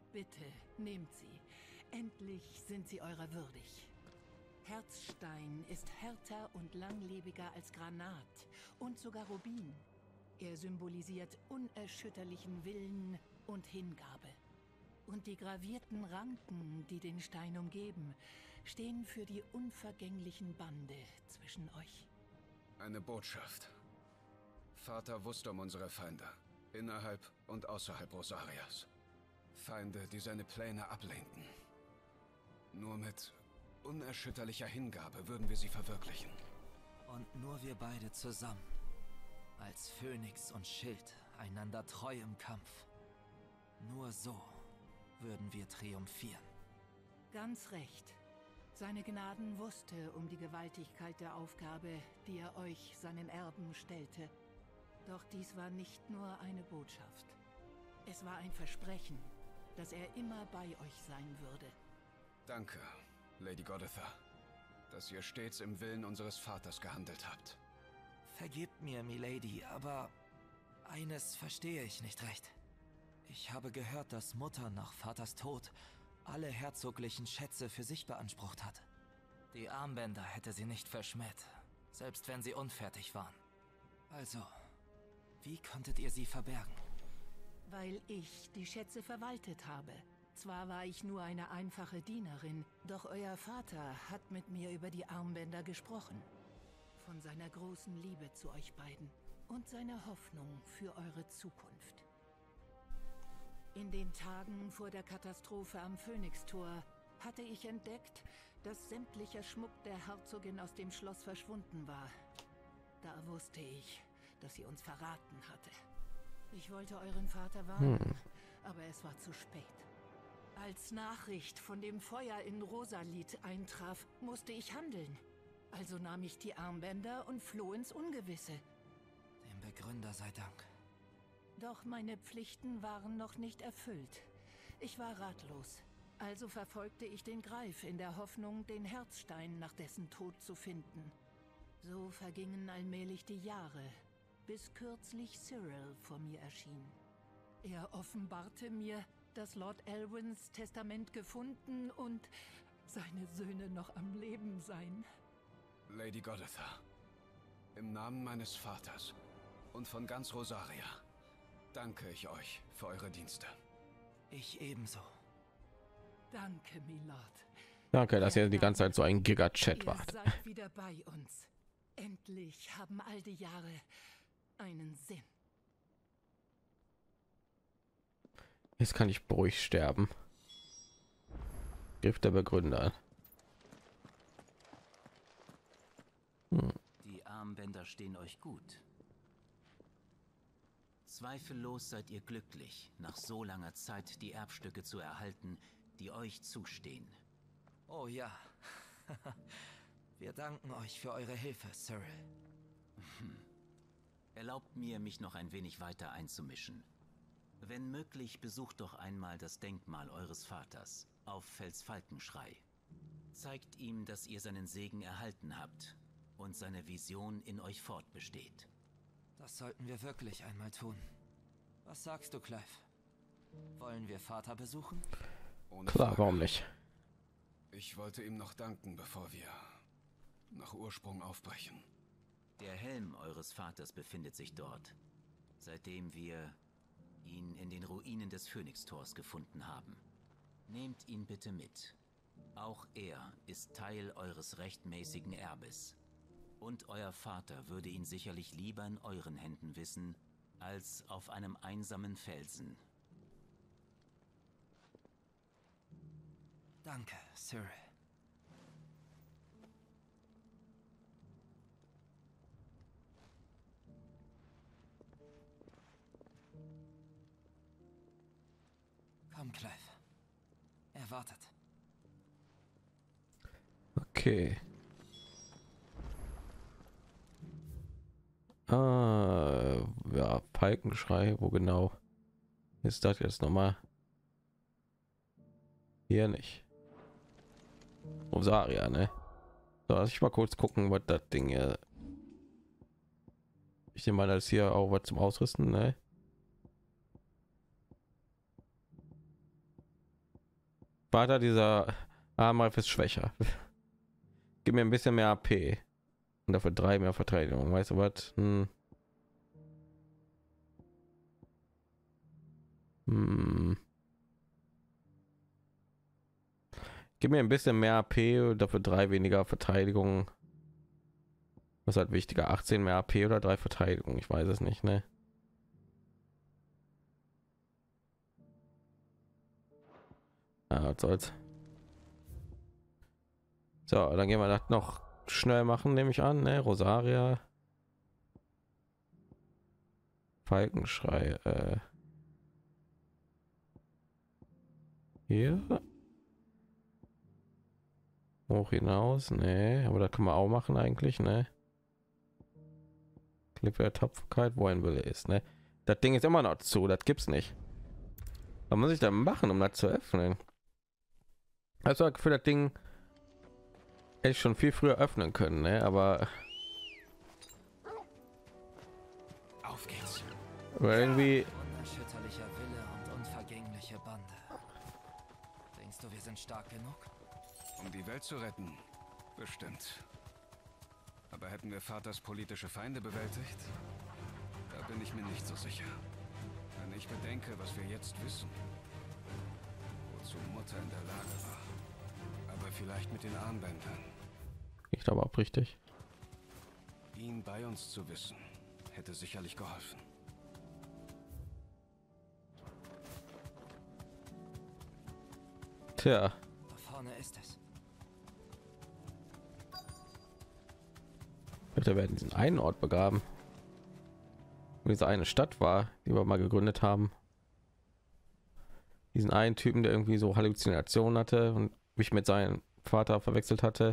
Bitte, nehmt sie. Endlich sind sie eurer würdig. Herzstein ist härter und langlebiger als Granat und sogar Rubin. Er symbolisiert unerschütterlichen Willen und Hingabe. Und die gravierten Ranken, die den Stein umgeben, stehen für die unvergänglichen Bande zwischen euch. Eine Botschaft. Vater wusste um unsere Feinde, innerhalb und außerhalb Rosarias. Feinde, die seine Pläne ablehnten. Nur mit unerschütterlicher Hingabe würden wir sie verwirklichen. Und nur wir beide zusammen, als Phönix und Schild, einander treu im Kampf. Nur so würden wir triumphieren. Ganz recht. Seine Gnaden wusste um die Gewaltigkeit der Aufgabe, die er euch, seinen Erben, stellte. Doch dies war nicht nur eine Botschaft. Es war ein Versprechen, dass er immer bei euch sein würde. Danke, Lady Goditha, dass ihr stets im Willen unseres Vaters gehandelt habt. Vergebt mir, Milady, aber eines verstehe ich nicht recht. Ich habe gehört, dass Mutter nach Vaters Tod alle herzoglichen Schätze für sich beansprucht hat. Die Armbänder hätte sie nicht verschmäht, selbst wenn sie unfertig waren. Also, wie konntet ihr sie verbergen? Weil ich die Schätze verwaltet habe. Zwar war ich nur eine einfache Dienerin, doch euer Vater hat mit mir über die Armbänder gesprochen. Von seiner großen Liebe zu euch beiden und seiner Hoffnung für eure Zukunft. In den Tagen vor der Katastrophe am Phönixtor hatte ich entdeckt, dass sämtlicher Schmuck der Herzogin aus dem Schloss verschwunden war. Da wusste ich, dass sie uns verraten hatte. Ich wollte euren Vater warnen, aber es war zu spät. Als Nachricht von dem Feuer in Rosalit eintraf, musste ich handeln. Also nahm ich die Armbänder und floh ins Ungewisse. Dem Begründer sei Dank. Doch meine Pflichten waren noch nicht erfüllt. Ich war ratlos. Also verfolgte ich den Greif in der Hoffnung, den Herzstein nach dessen Tod zu finden. So vergingen allmählich die Jahre, bis kürzlich Cyril vor mir erschien. Er offenbarte mir, dass Lord Elwins Testament gefunden und seine Söhne noch am Leben seien. Lady Goditha, im Namen meines Vaters und von ganz Rosaria danke ich euch für eure Dienste. Ich ebenso. Danke, Milord. Danke, dass ihr die ganze Zeit so ein Giga-Chat Ihr wart. seid wieder bei uns. Endlich haben all die Jahre einen Sinn. Jetzt kann ich beruhigt sterben. Griff der Begründer. Die Armbänder stehen euch gut. Zweifellos seid ihr glücklich, nach so langer Zeit die Erbstücke zu erhalten, die euch zustehen. Oh ja. Wir danken euch für eure Hilfe, Cyril. Erlaubt mir, mich noch ein wenig weiter einzumischen. Wenn möglich, besucht doch einmal das Denkmal eures Vaters auf Felsfalkenschrei. Zeigt ihm, dass ihr seinen Segen erhalten habt und seine Vision in euch fortbesteht. Das sollten wir wirklich einmal tun. Was sagst du, Clive? Wollen wir Vater besuchen? Ohne Klar, Frage. warum nicht? Ich wollte ihm noch danken, bevor wir nach Ursprung aufbrechen. Der Helm eures Vaters befindet sich dort, seitdem wir ihn in den Ruinen des Phönixtors gefunden haben. Nehmt ihn bitte mit. Auch er ist Teil eures rechtmäßigen Erbes. Und euer Vater würde ihn sicherlich lieber in euren Händen wissen, als auf einem einsamen Felsen. Danke, Cyril. Komm, Clive. Er wartet. Okay. Ja, Falkenschrei, wo genau ist das jetzt nochmal? Hier nicht. Rosaria, ne? So, lass ich mal kurz gucken, was das Ding hier. Ich nehme mal, das hier auch was zum Ausrüsten, ne? Weiter, dieser Armreif ist schwächer. Gib mir ein bisschen mehr AP und dafür 3 mehr Verteidigung. Weißt du was? Gib mir ein bisschen mehr AP und dafür 3 weniger Verteidigung. Was halt wichtiger, 18 mehr AP oder 3 Verteidigung? Ich weiß es nicht, ne? Was soll's. So, dann gehen wir das noch schnell machen, nehme ich an, ne? Rosaria. Falkenschrei. Hier. Hoch hinaus, ne? Aber da kann man auch machen eigentlich, ne? Clip der Tapferkeit, wo ein Wille ist, ne? Das Ding ist immer noch zu, das gibt's nicht. Was muss ich da machen, um das zu öffnen? Also für das Ding hätte ich schon viel früher öffnen können, ne? Aber auf geht's. Irgendwie Unerschütterlicher Wille und unvergängliche Bande. Denkst du, wir sind stark genug? Um die Welt zu retten, bestimmt. Aber hätten wir Vaters politische Feinde bewältigt? Da bin ich mir nicht so sicher. Wenn ich bedenke, was wir jetzt wissen, wozu Mutter in der Lage war. Aber vielleicht mit den Armbändern. ich glaube auch richtig. Ihn bei uns zu wissen, hätte sicherlich geholfen. Tja, Da vorne ist es. bitte werden diesen einen Ort begraben. Wie diese eine Stadt war, die wir mal gegründet haben. Diesen einen Typen, der irgendwie so Halluzinationen hatte und mich mit seinem Vater verwechselt hatte.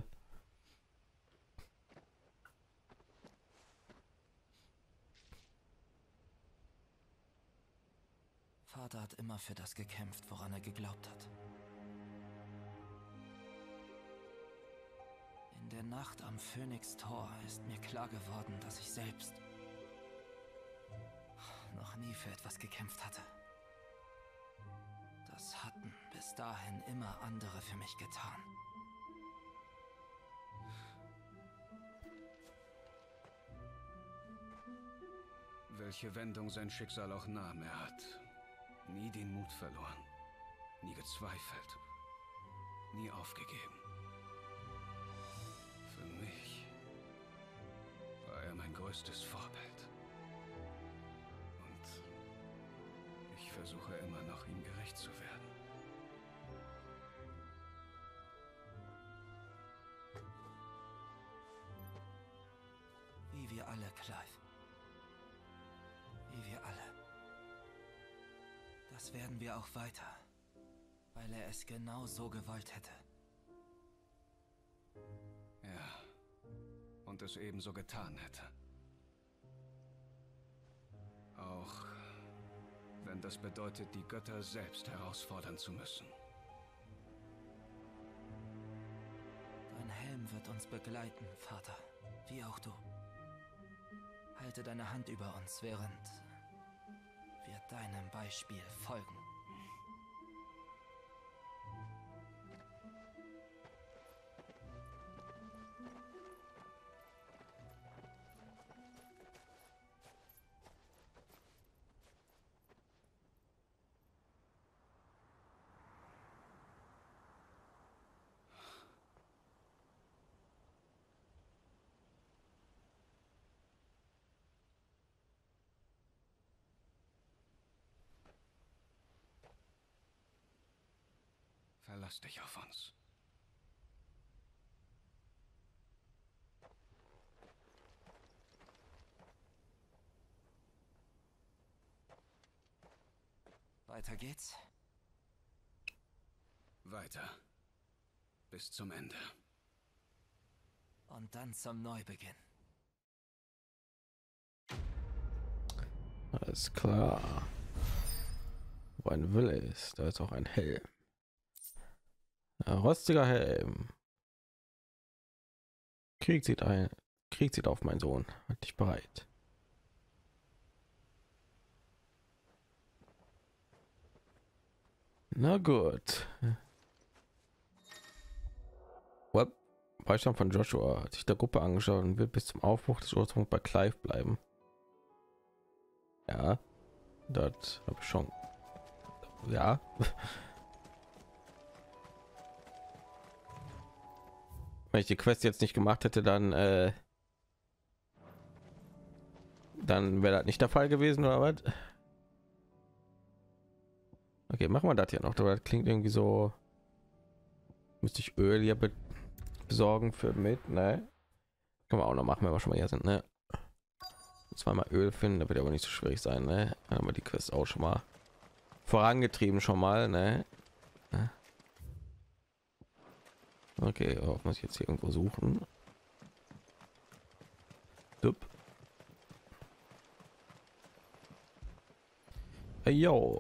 Vater hat immer für das gekämpft, woran er geglaubt hat. In der Nacht am Phönix Tor ist mir klar geworden, dass ich selbst noch nie für etwas gekämpft hatte. Das hatten bis dahin immer andere für mich getan. Welche Wendung sein Schicksal auch nahm, er hat nie den Mut verloren, nie gezweifelt, nie aufgegeben. Für mich war er mein größtes Vorbild. Und ich versuche immer noch, ihm gerecht zu werden. Wie wir alle, Clive. Wie wir alle. Das werden wir auch weiter, weil er es genau so gewollt hätte. Ja, und es ebenso getan hätte. Auch wenn das bedeutet, die Götter selbst herausfordern zu müssen. Dein Helm wird uns begleiten, Vater, wie auch du. Halte deine Hand über uns, während wir deinem Beispiel folgen. Verlass dich auf uns. Weiter geht's. Weiter. Bis zum Ende. Und dann zum Neubeginn. Alles klar. Wo ein Wille ist, da ist auch ein Helm. Ein rostiger Helm. Krieg zieht auf, mein Sohn. Halt dich bereit. Na gut. Beistand von Joshua hat sich der Gruppe angeschaut und wird bis zum Aufbruch des Ursprungs bei Clive bleiben. Ja, das habe ich schon. Ja. Wenn ich die Quest jetzt nicht gemacht hätte, dann wäre das nicht der Fall gewesen, oder was? Okay, machen wir das hier noch. Das klingt irgendwie so. Müsste ich Öl hier besorgen für mit, ne? Können wir auch noch machen, wenn wir schon mal hier sind, ne? Zweimal Öl finden, da wird aber nicht so schwierig sein, ne? Dann haben wir die Quest auch schon mal vorangetrieben, schon mal, ne? Okay, auch muss ich jetzt hier irgendwo suchen. Dup. Hey, yo.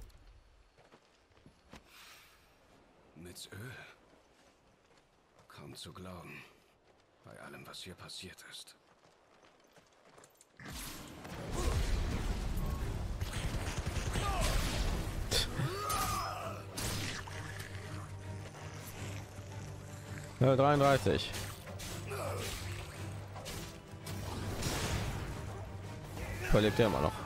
Mit Öl. Kaum zu glauben. Bei allem, was hier passiert ist. Ja, 33. Überlebt er immer noch.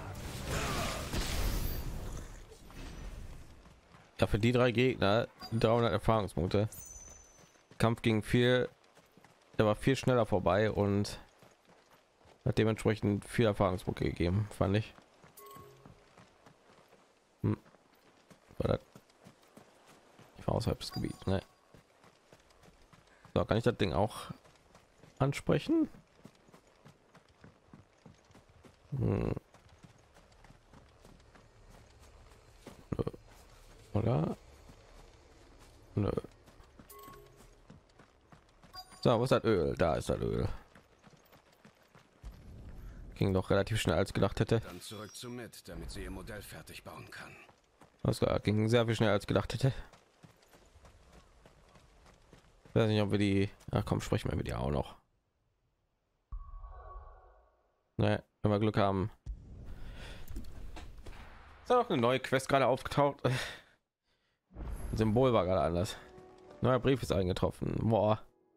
Ja, für die 3 Gegner 300 Erfahrungspunkte. Kampf ging viel, der war viel schneller vorbei und hat dementsprechend viel Erfahrungspunkte gegeben, fand ich. War das? Ich war außerhalb des Gebiets, ne? So, kann ich das Ding auch ansprechen? Nö. Oder? Nö. So, wo ist das Öl? Da ist das Öl. Ging doch relativ schnell, als ich gedacht hätte. Dann zurück zu Mit, damit sie ihr Modell fertig bauen kann. Das ging sehr viel schneller, als ich gedacht hätte. Ich weiß nicht, ob wir die... Ach komm, sprechen wir mit ihr auch noch. Ne, wenn wir Glück haben. Ist auch eine neue Quest gerade aufgetaucht. Symbol war gerade anders. Neuer Brief ist eingetroffen. Boah.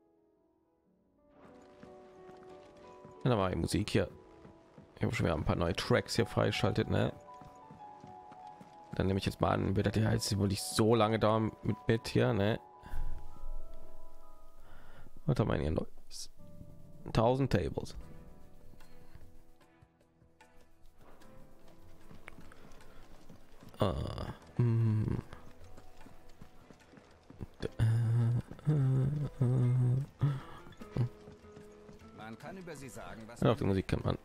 Dann war die Musik hier. Ich habe schon wieder ein paar neue Tracks hier freigeschaltet, ne? Dann nehme ich jetzt mal an, wird das ja jetzt wohl nicht so lange dauern mit hier, ne? Was haben wir hier noch? 1000 Tables. Man kann über sie sagen, was ja, auf die Musik kennt man.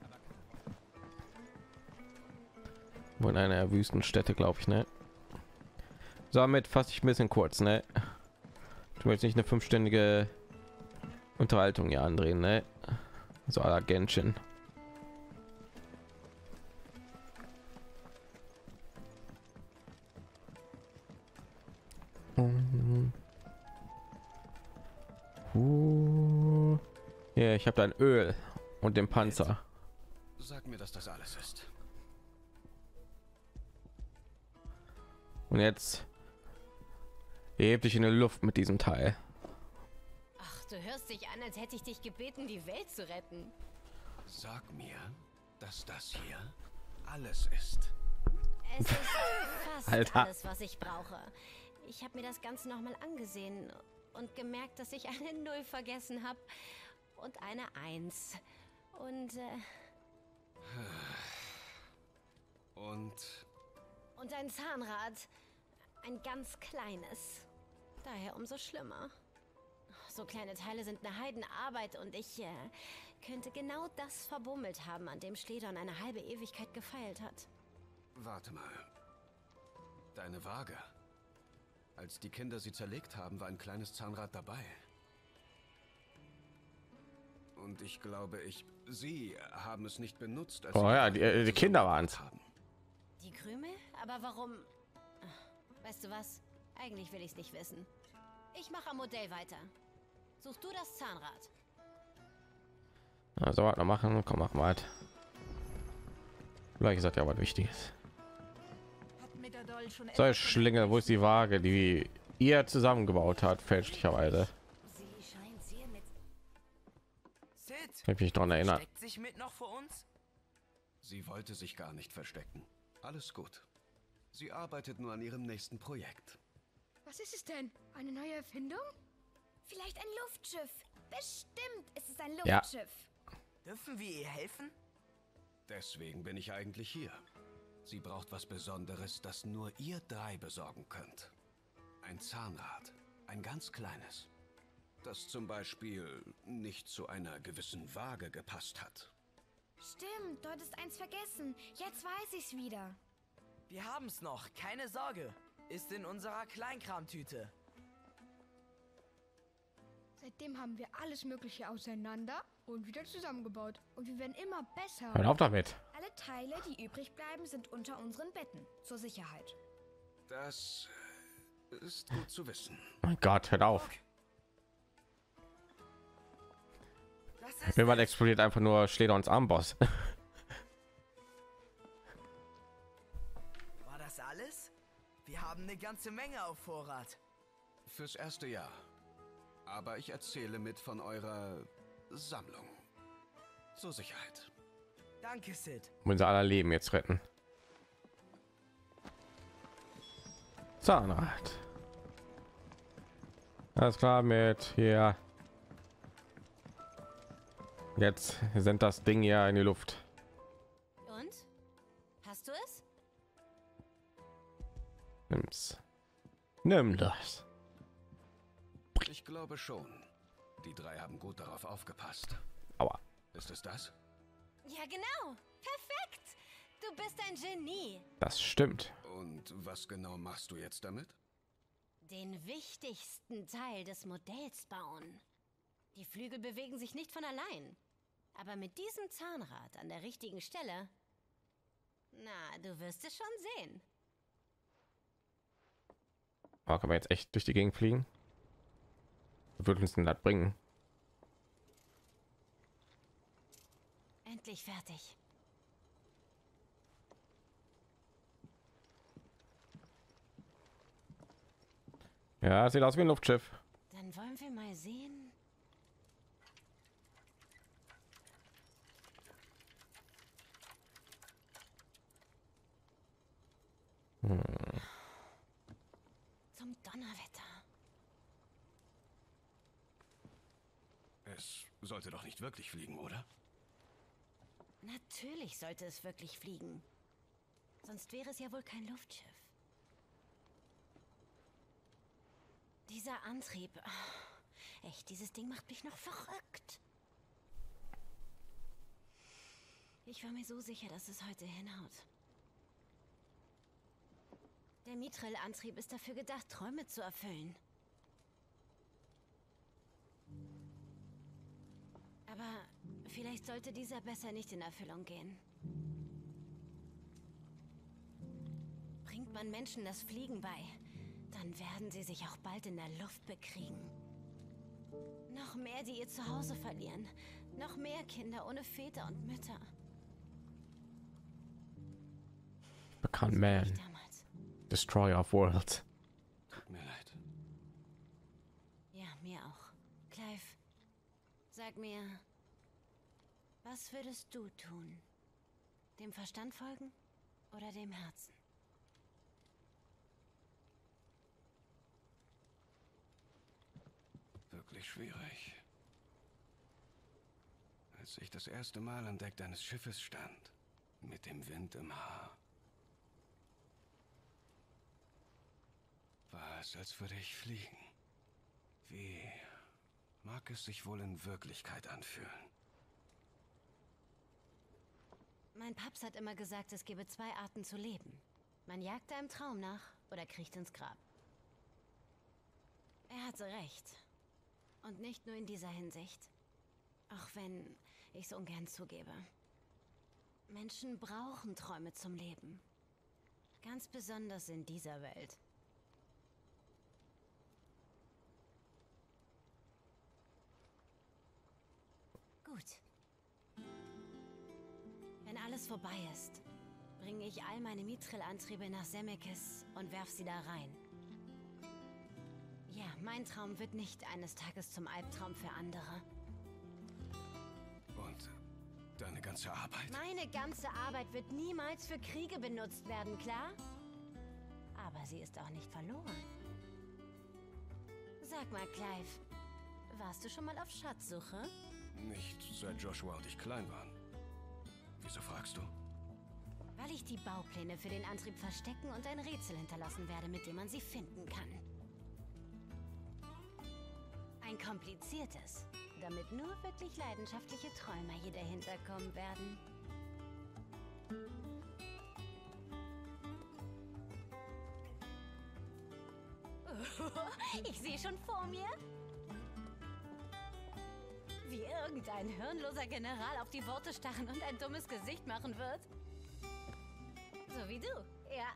Wohl in einer Wüstenstätte, glaube ich, ne? Damit fasse ich ein bisschen kurz, ne? Ich will jetzt nicht eine 5-stündige Unterhaltung hier andrehen, ne? So à la Genshin. Ja, ich habe da ein Öl und den Panzer. Sag mir, dass das alles ist. Und jetzt hebt dich in die Luft mit diesem Teil. Ach, du hörst dich an, als hätte ich dich gebeten, die Welt zu retten. Sag mir, dass das hier alles ist. Es ist fast Alter. alles, was ich brauche. Ich habe mir das Ganze noch mal angesehen und gemerkt, dass ich eine 0 vergessen habe und eine 1. Und und ein Zahnrad, ein ganz kleines. Daher umso schlimmer. So kleine Teile sind eine Heidenarbeit und ich könnte genau das verbummelt haben, an dem Schledern eine halbe Ewigkeit gefeilt hat. Warte mal. Deine Waage. Als die Kinder sie zerlegt haben, war ein kleines Zahnrad dabei. Und ich glaube, sie haben es nicht benutzt. Als Oh ja, die Kinder waren es. Die Krümel? Aber warum? Weißt du was? Eigentlich will ich es nicht wissen. Ich mache am Modell weiter. Suchst du das Zahnrad? Also was noch machen? Komm, mach mal. Vielleicht ist das ja was Wichtiges. So, Schlinge, wo ist die Waage, die ihr zusammengebaut hat, fälschlicherweise? Sie scheint sie Ich mich daran erinnern. Steckt sich mit noch vor uns? Sie wollte sich gar nicht verstecken. Alles gut. Sie arbeitet nur an ihrem nächsten Projekt. Was ist es denn? Eine neue Erfindung? Vielleicht ein Luftschiff. Bestimmt ist es ein Ja. Luftschiff. Dürfen wir ihr helfen? Deswegen bin ich eigentlich hier. Sie braucht was Besonderes, das nur ihr 3 besorgen könnt. Ein Zahnrad. Ein ganz kleines. Das zum Beispiel nicht zu einer gewissen Waage gepasst hat. Stimmt, dort ist eins vergessen. Jetzt weiß ich's wieder. Wir haben's noch, keine Sorge. Ist in unserer Kleinkramtüte. Seitdem haben wir alles Mögliche auseinander und wieder zusammengebaut. Und wir werden immer besser. Hört auf damit. Alle Teile, die übrig bleiben, sind unter unseren Betten. Zur Sicherheit. Das ist gut zu wissen. Mein Gott, hört auf. Was ist Mir mal explodiert einfach nur Schledorns Armboss. War das alles? Wir haben eine ganze Menge auf Vorrat. Fürs erste Jahr. Aber ich erzähle mit von eurer Sammlung. Zur Sicherheit. Danke, Sid. Unser aller Leben jetzt retten. Zahnrad. Alles klar mit hier. Jetzt sind das Ding ja in die Luft. Und? Hast du es? Nimm's. Nimm das. Ich glaube schon. Die 3 haben gut darauf aufgepasst. Aua. Ist es das? Ja, genau. Perfekt. Du bist ein Genie. Das stimmt. Und was genau machst du jetzt damit? Den wichtigsten Teil des Modells bauen. Die Flügel bewegen sich nicht von allein. Aber mit diesem Zahnrad an der richtigen Stelle, na, du wirst es schon sehen. Oh, kann man jetzt echt durch die Gegend fliegen? Was würde uns denn das bringen? Endlich fertig. Ja, sieht aus wie ein Luftschiff. Dann wollen wir mal sehen. Zum Donnerwetter. Es sollte doch nicht wirklich fliegen, oder? Natürlich sollte es wirklich fliegen. Sonst wäre es ja wohl kein Luftschiff. Dieser Antrieb. Echt, dieses Ding macht mich noch verrückt. Ich war mir so sicher, dass es heute hinhaut. Der Mithril-Antrieb ist dafür gedacht, Träume zu erfüllen. Aber vielleicht sollte dieser besser nicht in Erfüllung gehen. Bringt man Menschen das Fliegen bei, dann werden sie sich auch bald in der Luft bekriegen. Noch mehr, die ihr Zuhause verlieren. Noch mehr Kinder ohne Väter und Mütter. Bekannt Man. Destroyer of Worlds. Tut mir leid. Ja, mir auch. Clive, sag mir, was würdest du tun? Dem Verstand folgen oder dem Herzen? Wirklich schwierig. Als ich das erste Mal an Deck deines Schiffes stand, mit dem Wind im Haar, war es, als würde ich fliegen. Wie mag es sich wohl in Wirklichkeit anfühlen? Mein Paps hat immer gesagt, es gebe 2 Arten zu leben. Man jagt einem Traum nach oder kriecht ins Grab. Er hatte recht. Und nicht nur in dieser Hinsicht. Auch wenn ich es ungern zugebe. Menschen brauchen Träume zum Leben. Ganz besonders in dieser Welt. Gut. Wenn alles vorbei ist, bringe ich all meine Mithril-Antriebe nach Semekis und werf sie da rein. Ja, mein Traum wird nicht eines Tages zum Albtraum für andere. Deine ganze Arbeit? Meine ganze Arbeit wird niemals für Kriege benutzt werden, klar? Aber sie ist auch nicht verloren. Sag mal, Clive, warst du schon mal auf Schatzsuche? Nicht seit Joshua und ich klein waren. Wieso fragst du? Weil ich die Baupläne für den Antrieb verstecken und ein Rätsel hinterlassen werde, mit dem man sie finden kann. Ein kompliziertes, damit nur wirklich leidenschaftliche Träumer hier dahinter kommen werden. Ich sehe schon vor mir, wie irgendein hirnloser General auf die Worte starren und ein dummes Gesicht machen wird. So wie du, ja.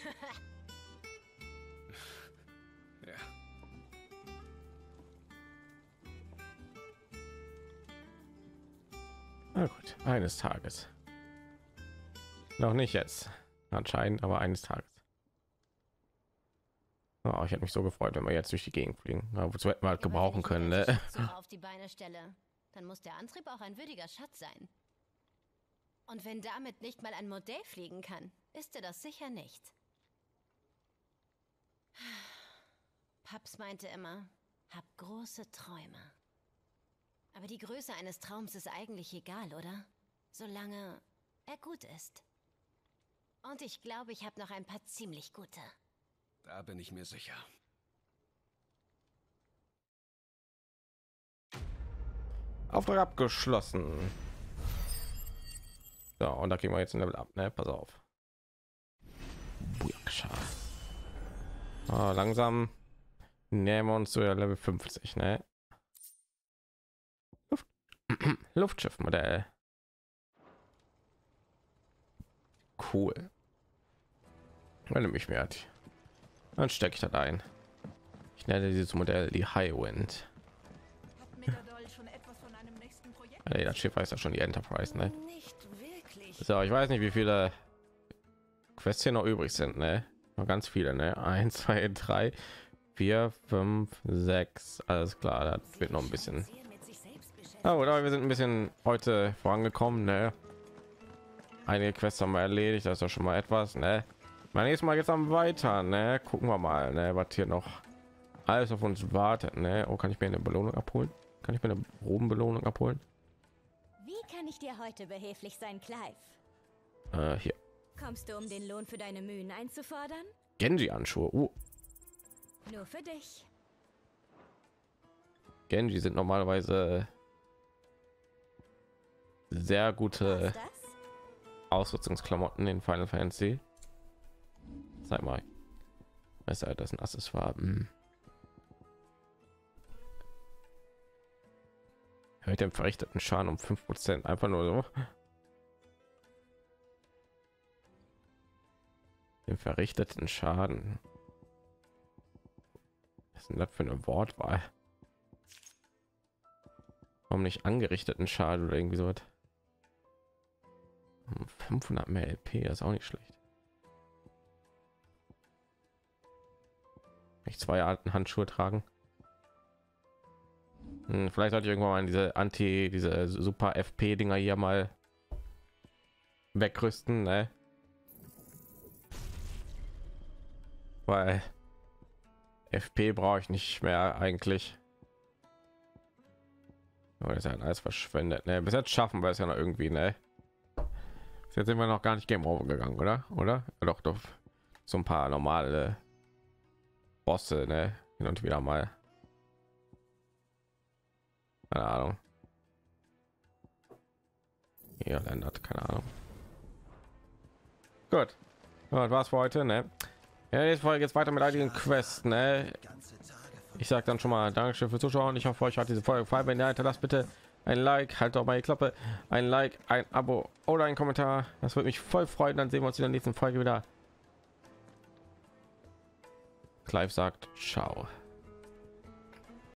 Ja. Na gut, eines Tages. Noch nicht jetzt, anscheinend, aber eines Tages. Oh, ich hätte mich so gefreut, wenn wir jetzt durch die Gegend fliegen. Ja, wozu hätten wir halt gebrauchen können, ne? Auf die Beine stelle, dann muss der Antrieb auch ein würdiger Schatz sein. Und wenn damit nicht mal ein Modell fliegen kann, ist er das sicher nicht. Paps meinte immer, hab große Träume. Aber die Größe eines Traums ist eigentlich egal, oder? Solange er gut ist. Und ich glaube, ich habe noch ein paar ziemlich gute. Da bin ich mir sicher. Auftrag abgeschlossen. So, und da kriegen wir jetzt ein Level ab, ne? Pass auf. Ah, langsam nähern wir uns zu der Level 50, ne? Luftschiffmodell. Cool. Wenn nämlich mehr hat, dann stecke ich das ein. Ich nenne dieses Modell die High Wind. Nee, das Schiff heißt ja schon die Enterprise, ne? So, ich weiß nicht, wie viele Quests hier noch übrig sind, ne? Noch ganz viele, ne? 1, 2, 3, 4, 5, 6. Alles klar, das wird noch ein bisschen. Oh, oder wir sind ein bisschen heute vorangekommen, ne? Einige Quests haben wir erledigt, das ist doch schon mal etwas, ne? Mein nächstes Mal geht's am weiter, ne? Gucken wir mal, ne? Was hier noch alles auf uns wartet, ne? Oh, kann ich mir eine Belohnung abholen? Kann ich mir eine Probenbelohnung abholen? Wie kann ich dir heute behilflich sein, Clive? Hier. Kommst du, um den Lohn für deine Mühen einzufordern? Genji-Handschuhe. Nur für dich. Genji sind normalerweise sehr gute Ausrüstungsklamotten in Final Fantasy. Zeig mal. Was ist das? Ein Accessoire. Hört den verrichteten Schaden um 5%. Einfach nur so. Den verrichteten Schaden. Was ist denn das für eine Wortwahl? Warum nicht angerichteten Schaden oder irgendwie so was? 500 mehr LP, das ist auch nicht schlecht. Ich 2 alten Handschuhe tragen. Vielleicht sollte ich irgendwann mal diese super FP Dinger hier mal wegrüsten, ne? Weil FP brauche ich nicht mehr eigentlich. Aber das ist ja alles verschwendet, ne? Bis jetzt schaffen wir es ja noch irgendwie, ne? Bis jetzt sind wir noch gar nicht Game Over gegangen, oder? Ja, doch so ein paar normale Bosse, ne? Hin und wieder mal. Keine Ahnung. Ja, ändert, keine Ahnung. Gut. Das war's für heute, ne? Ja, jetzt Folge jetzt weiter mit einigen Quests, ne? Ich sag dann schon mal Dankeschön fürs Zuschauen. Ich hoffe, euch hat diese Folge gefallen. Wenn ja, hinterlasst bitte ein Like, halt doch mal die Klappe, ein Like, ein Abo oder ein Kommentar. Das würde mich voll freuen. Dann sehen wir uns in der nächsten Folge wieder. Clive sagt ciao.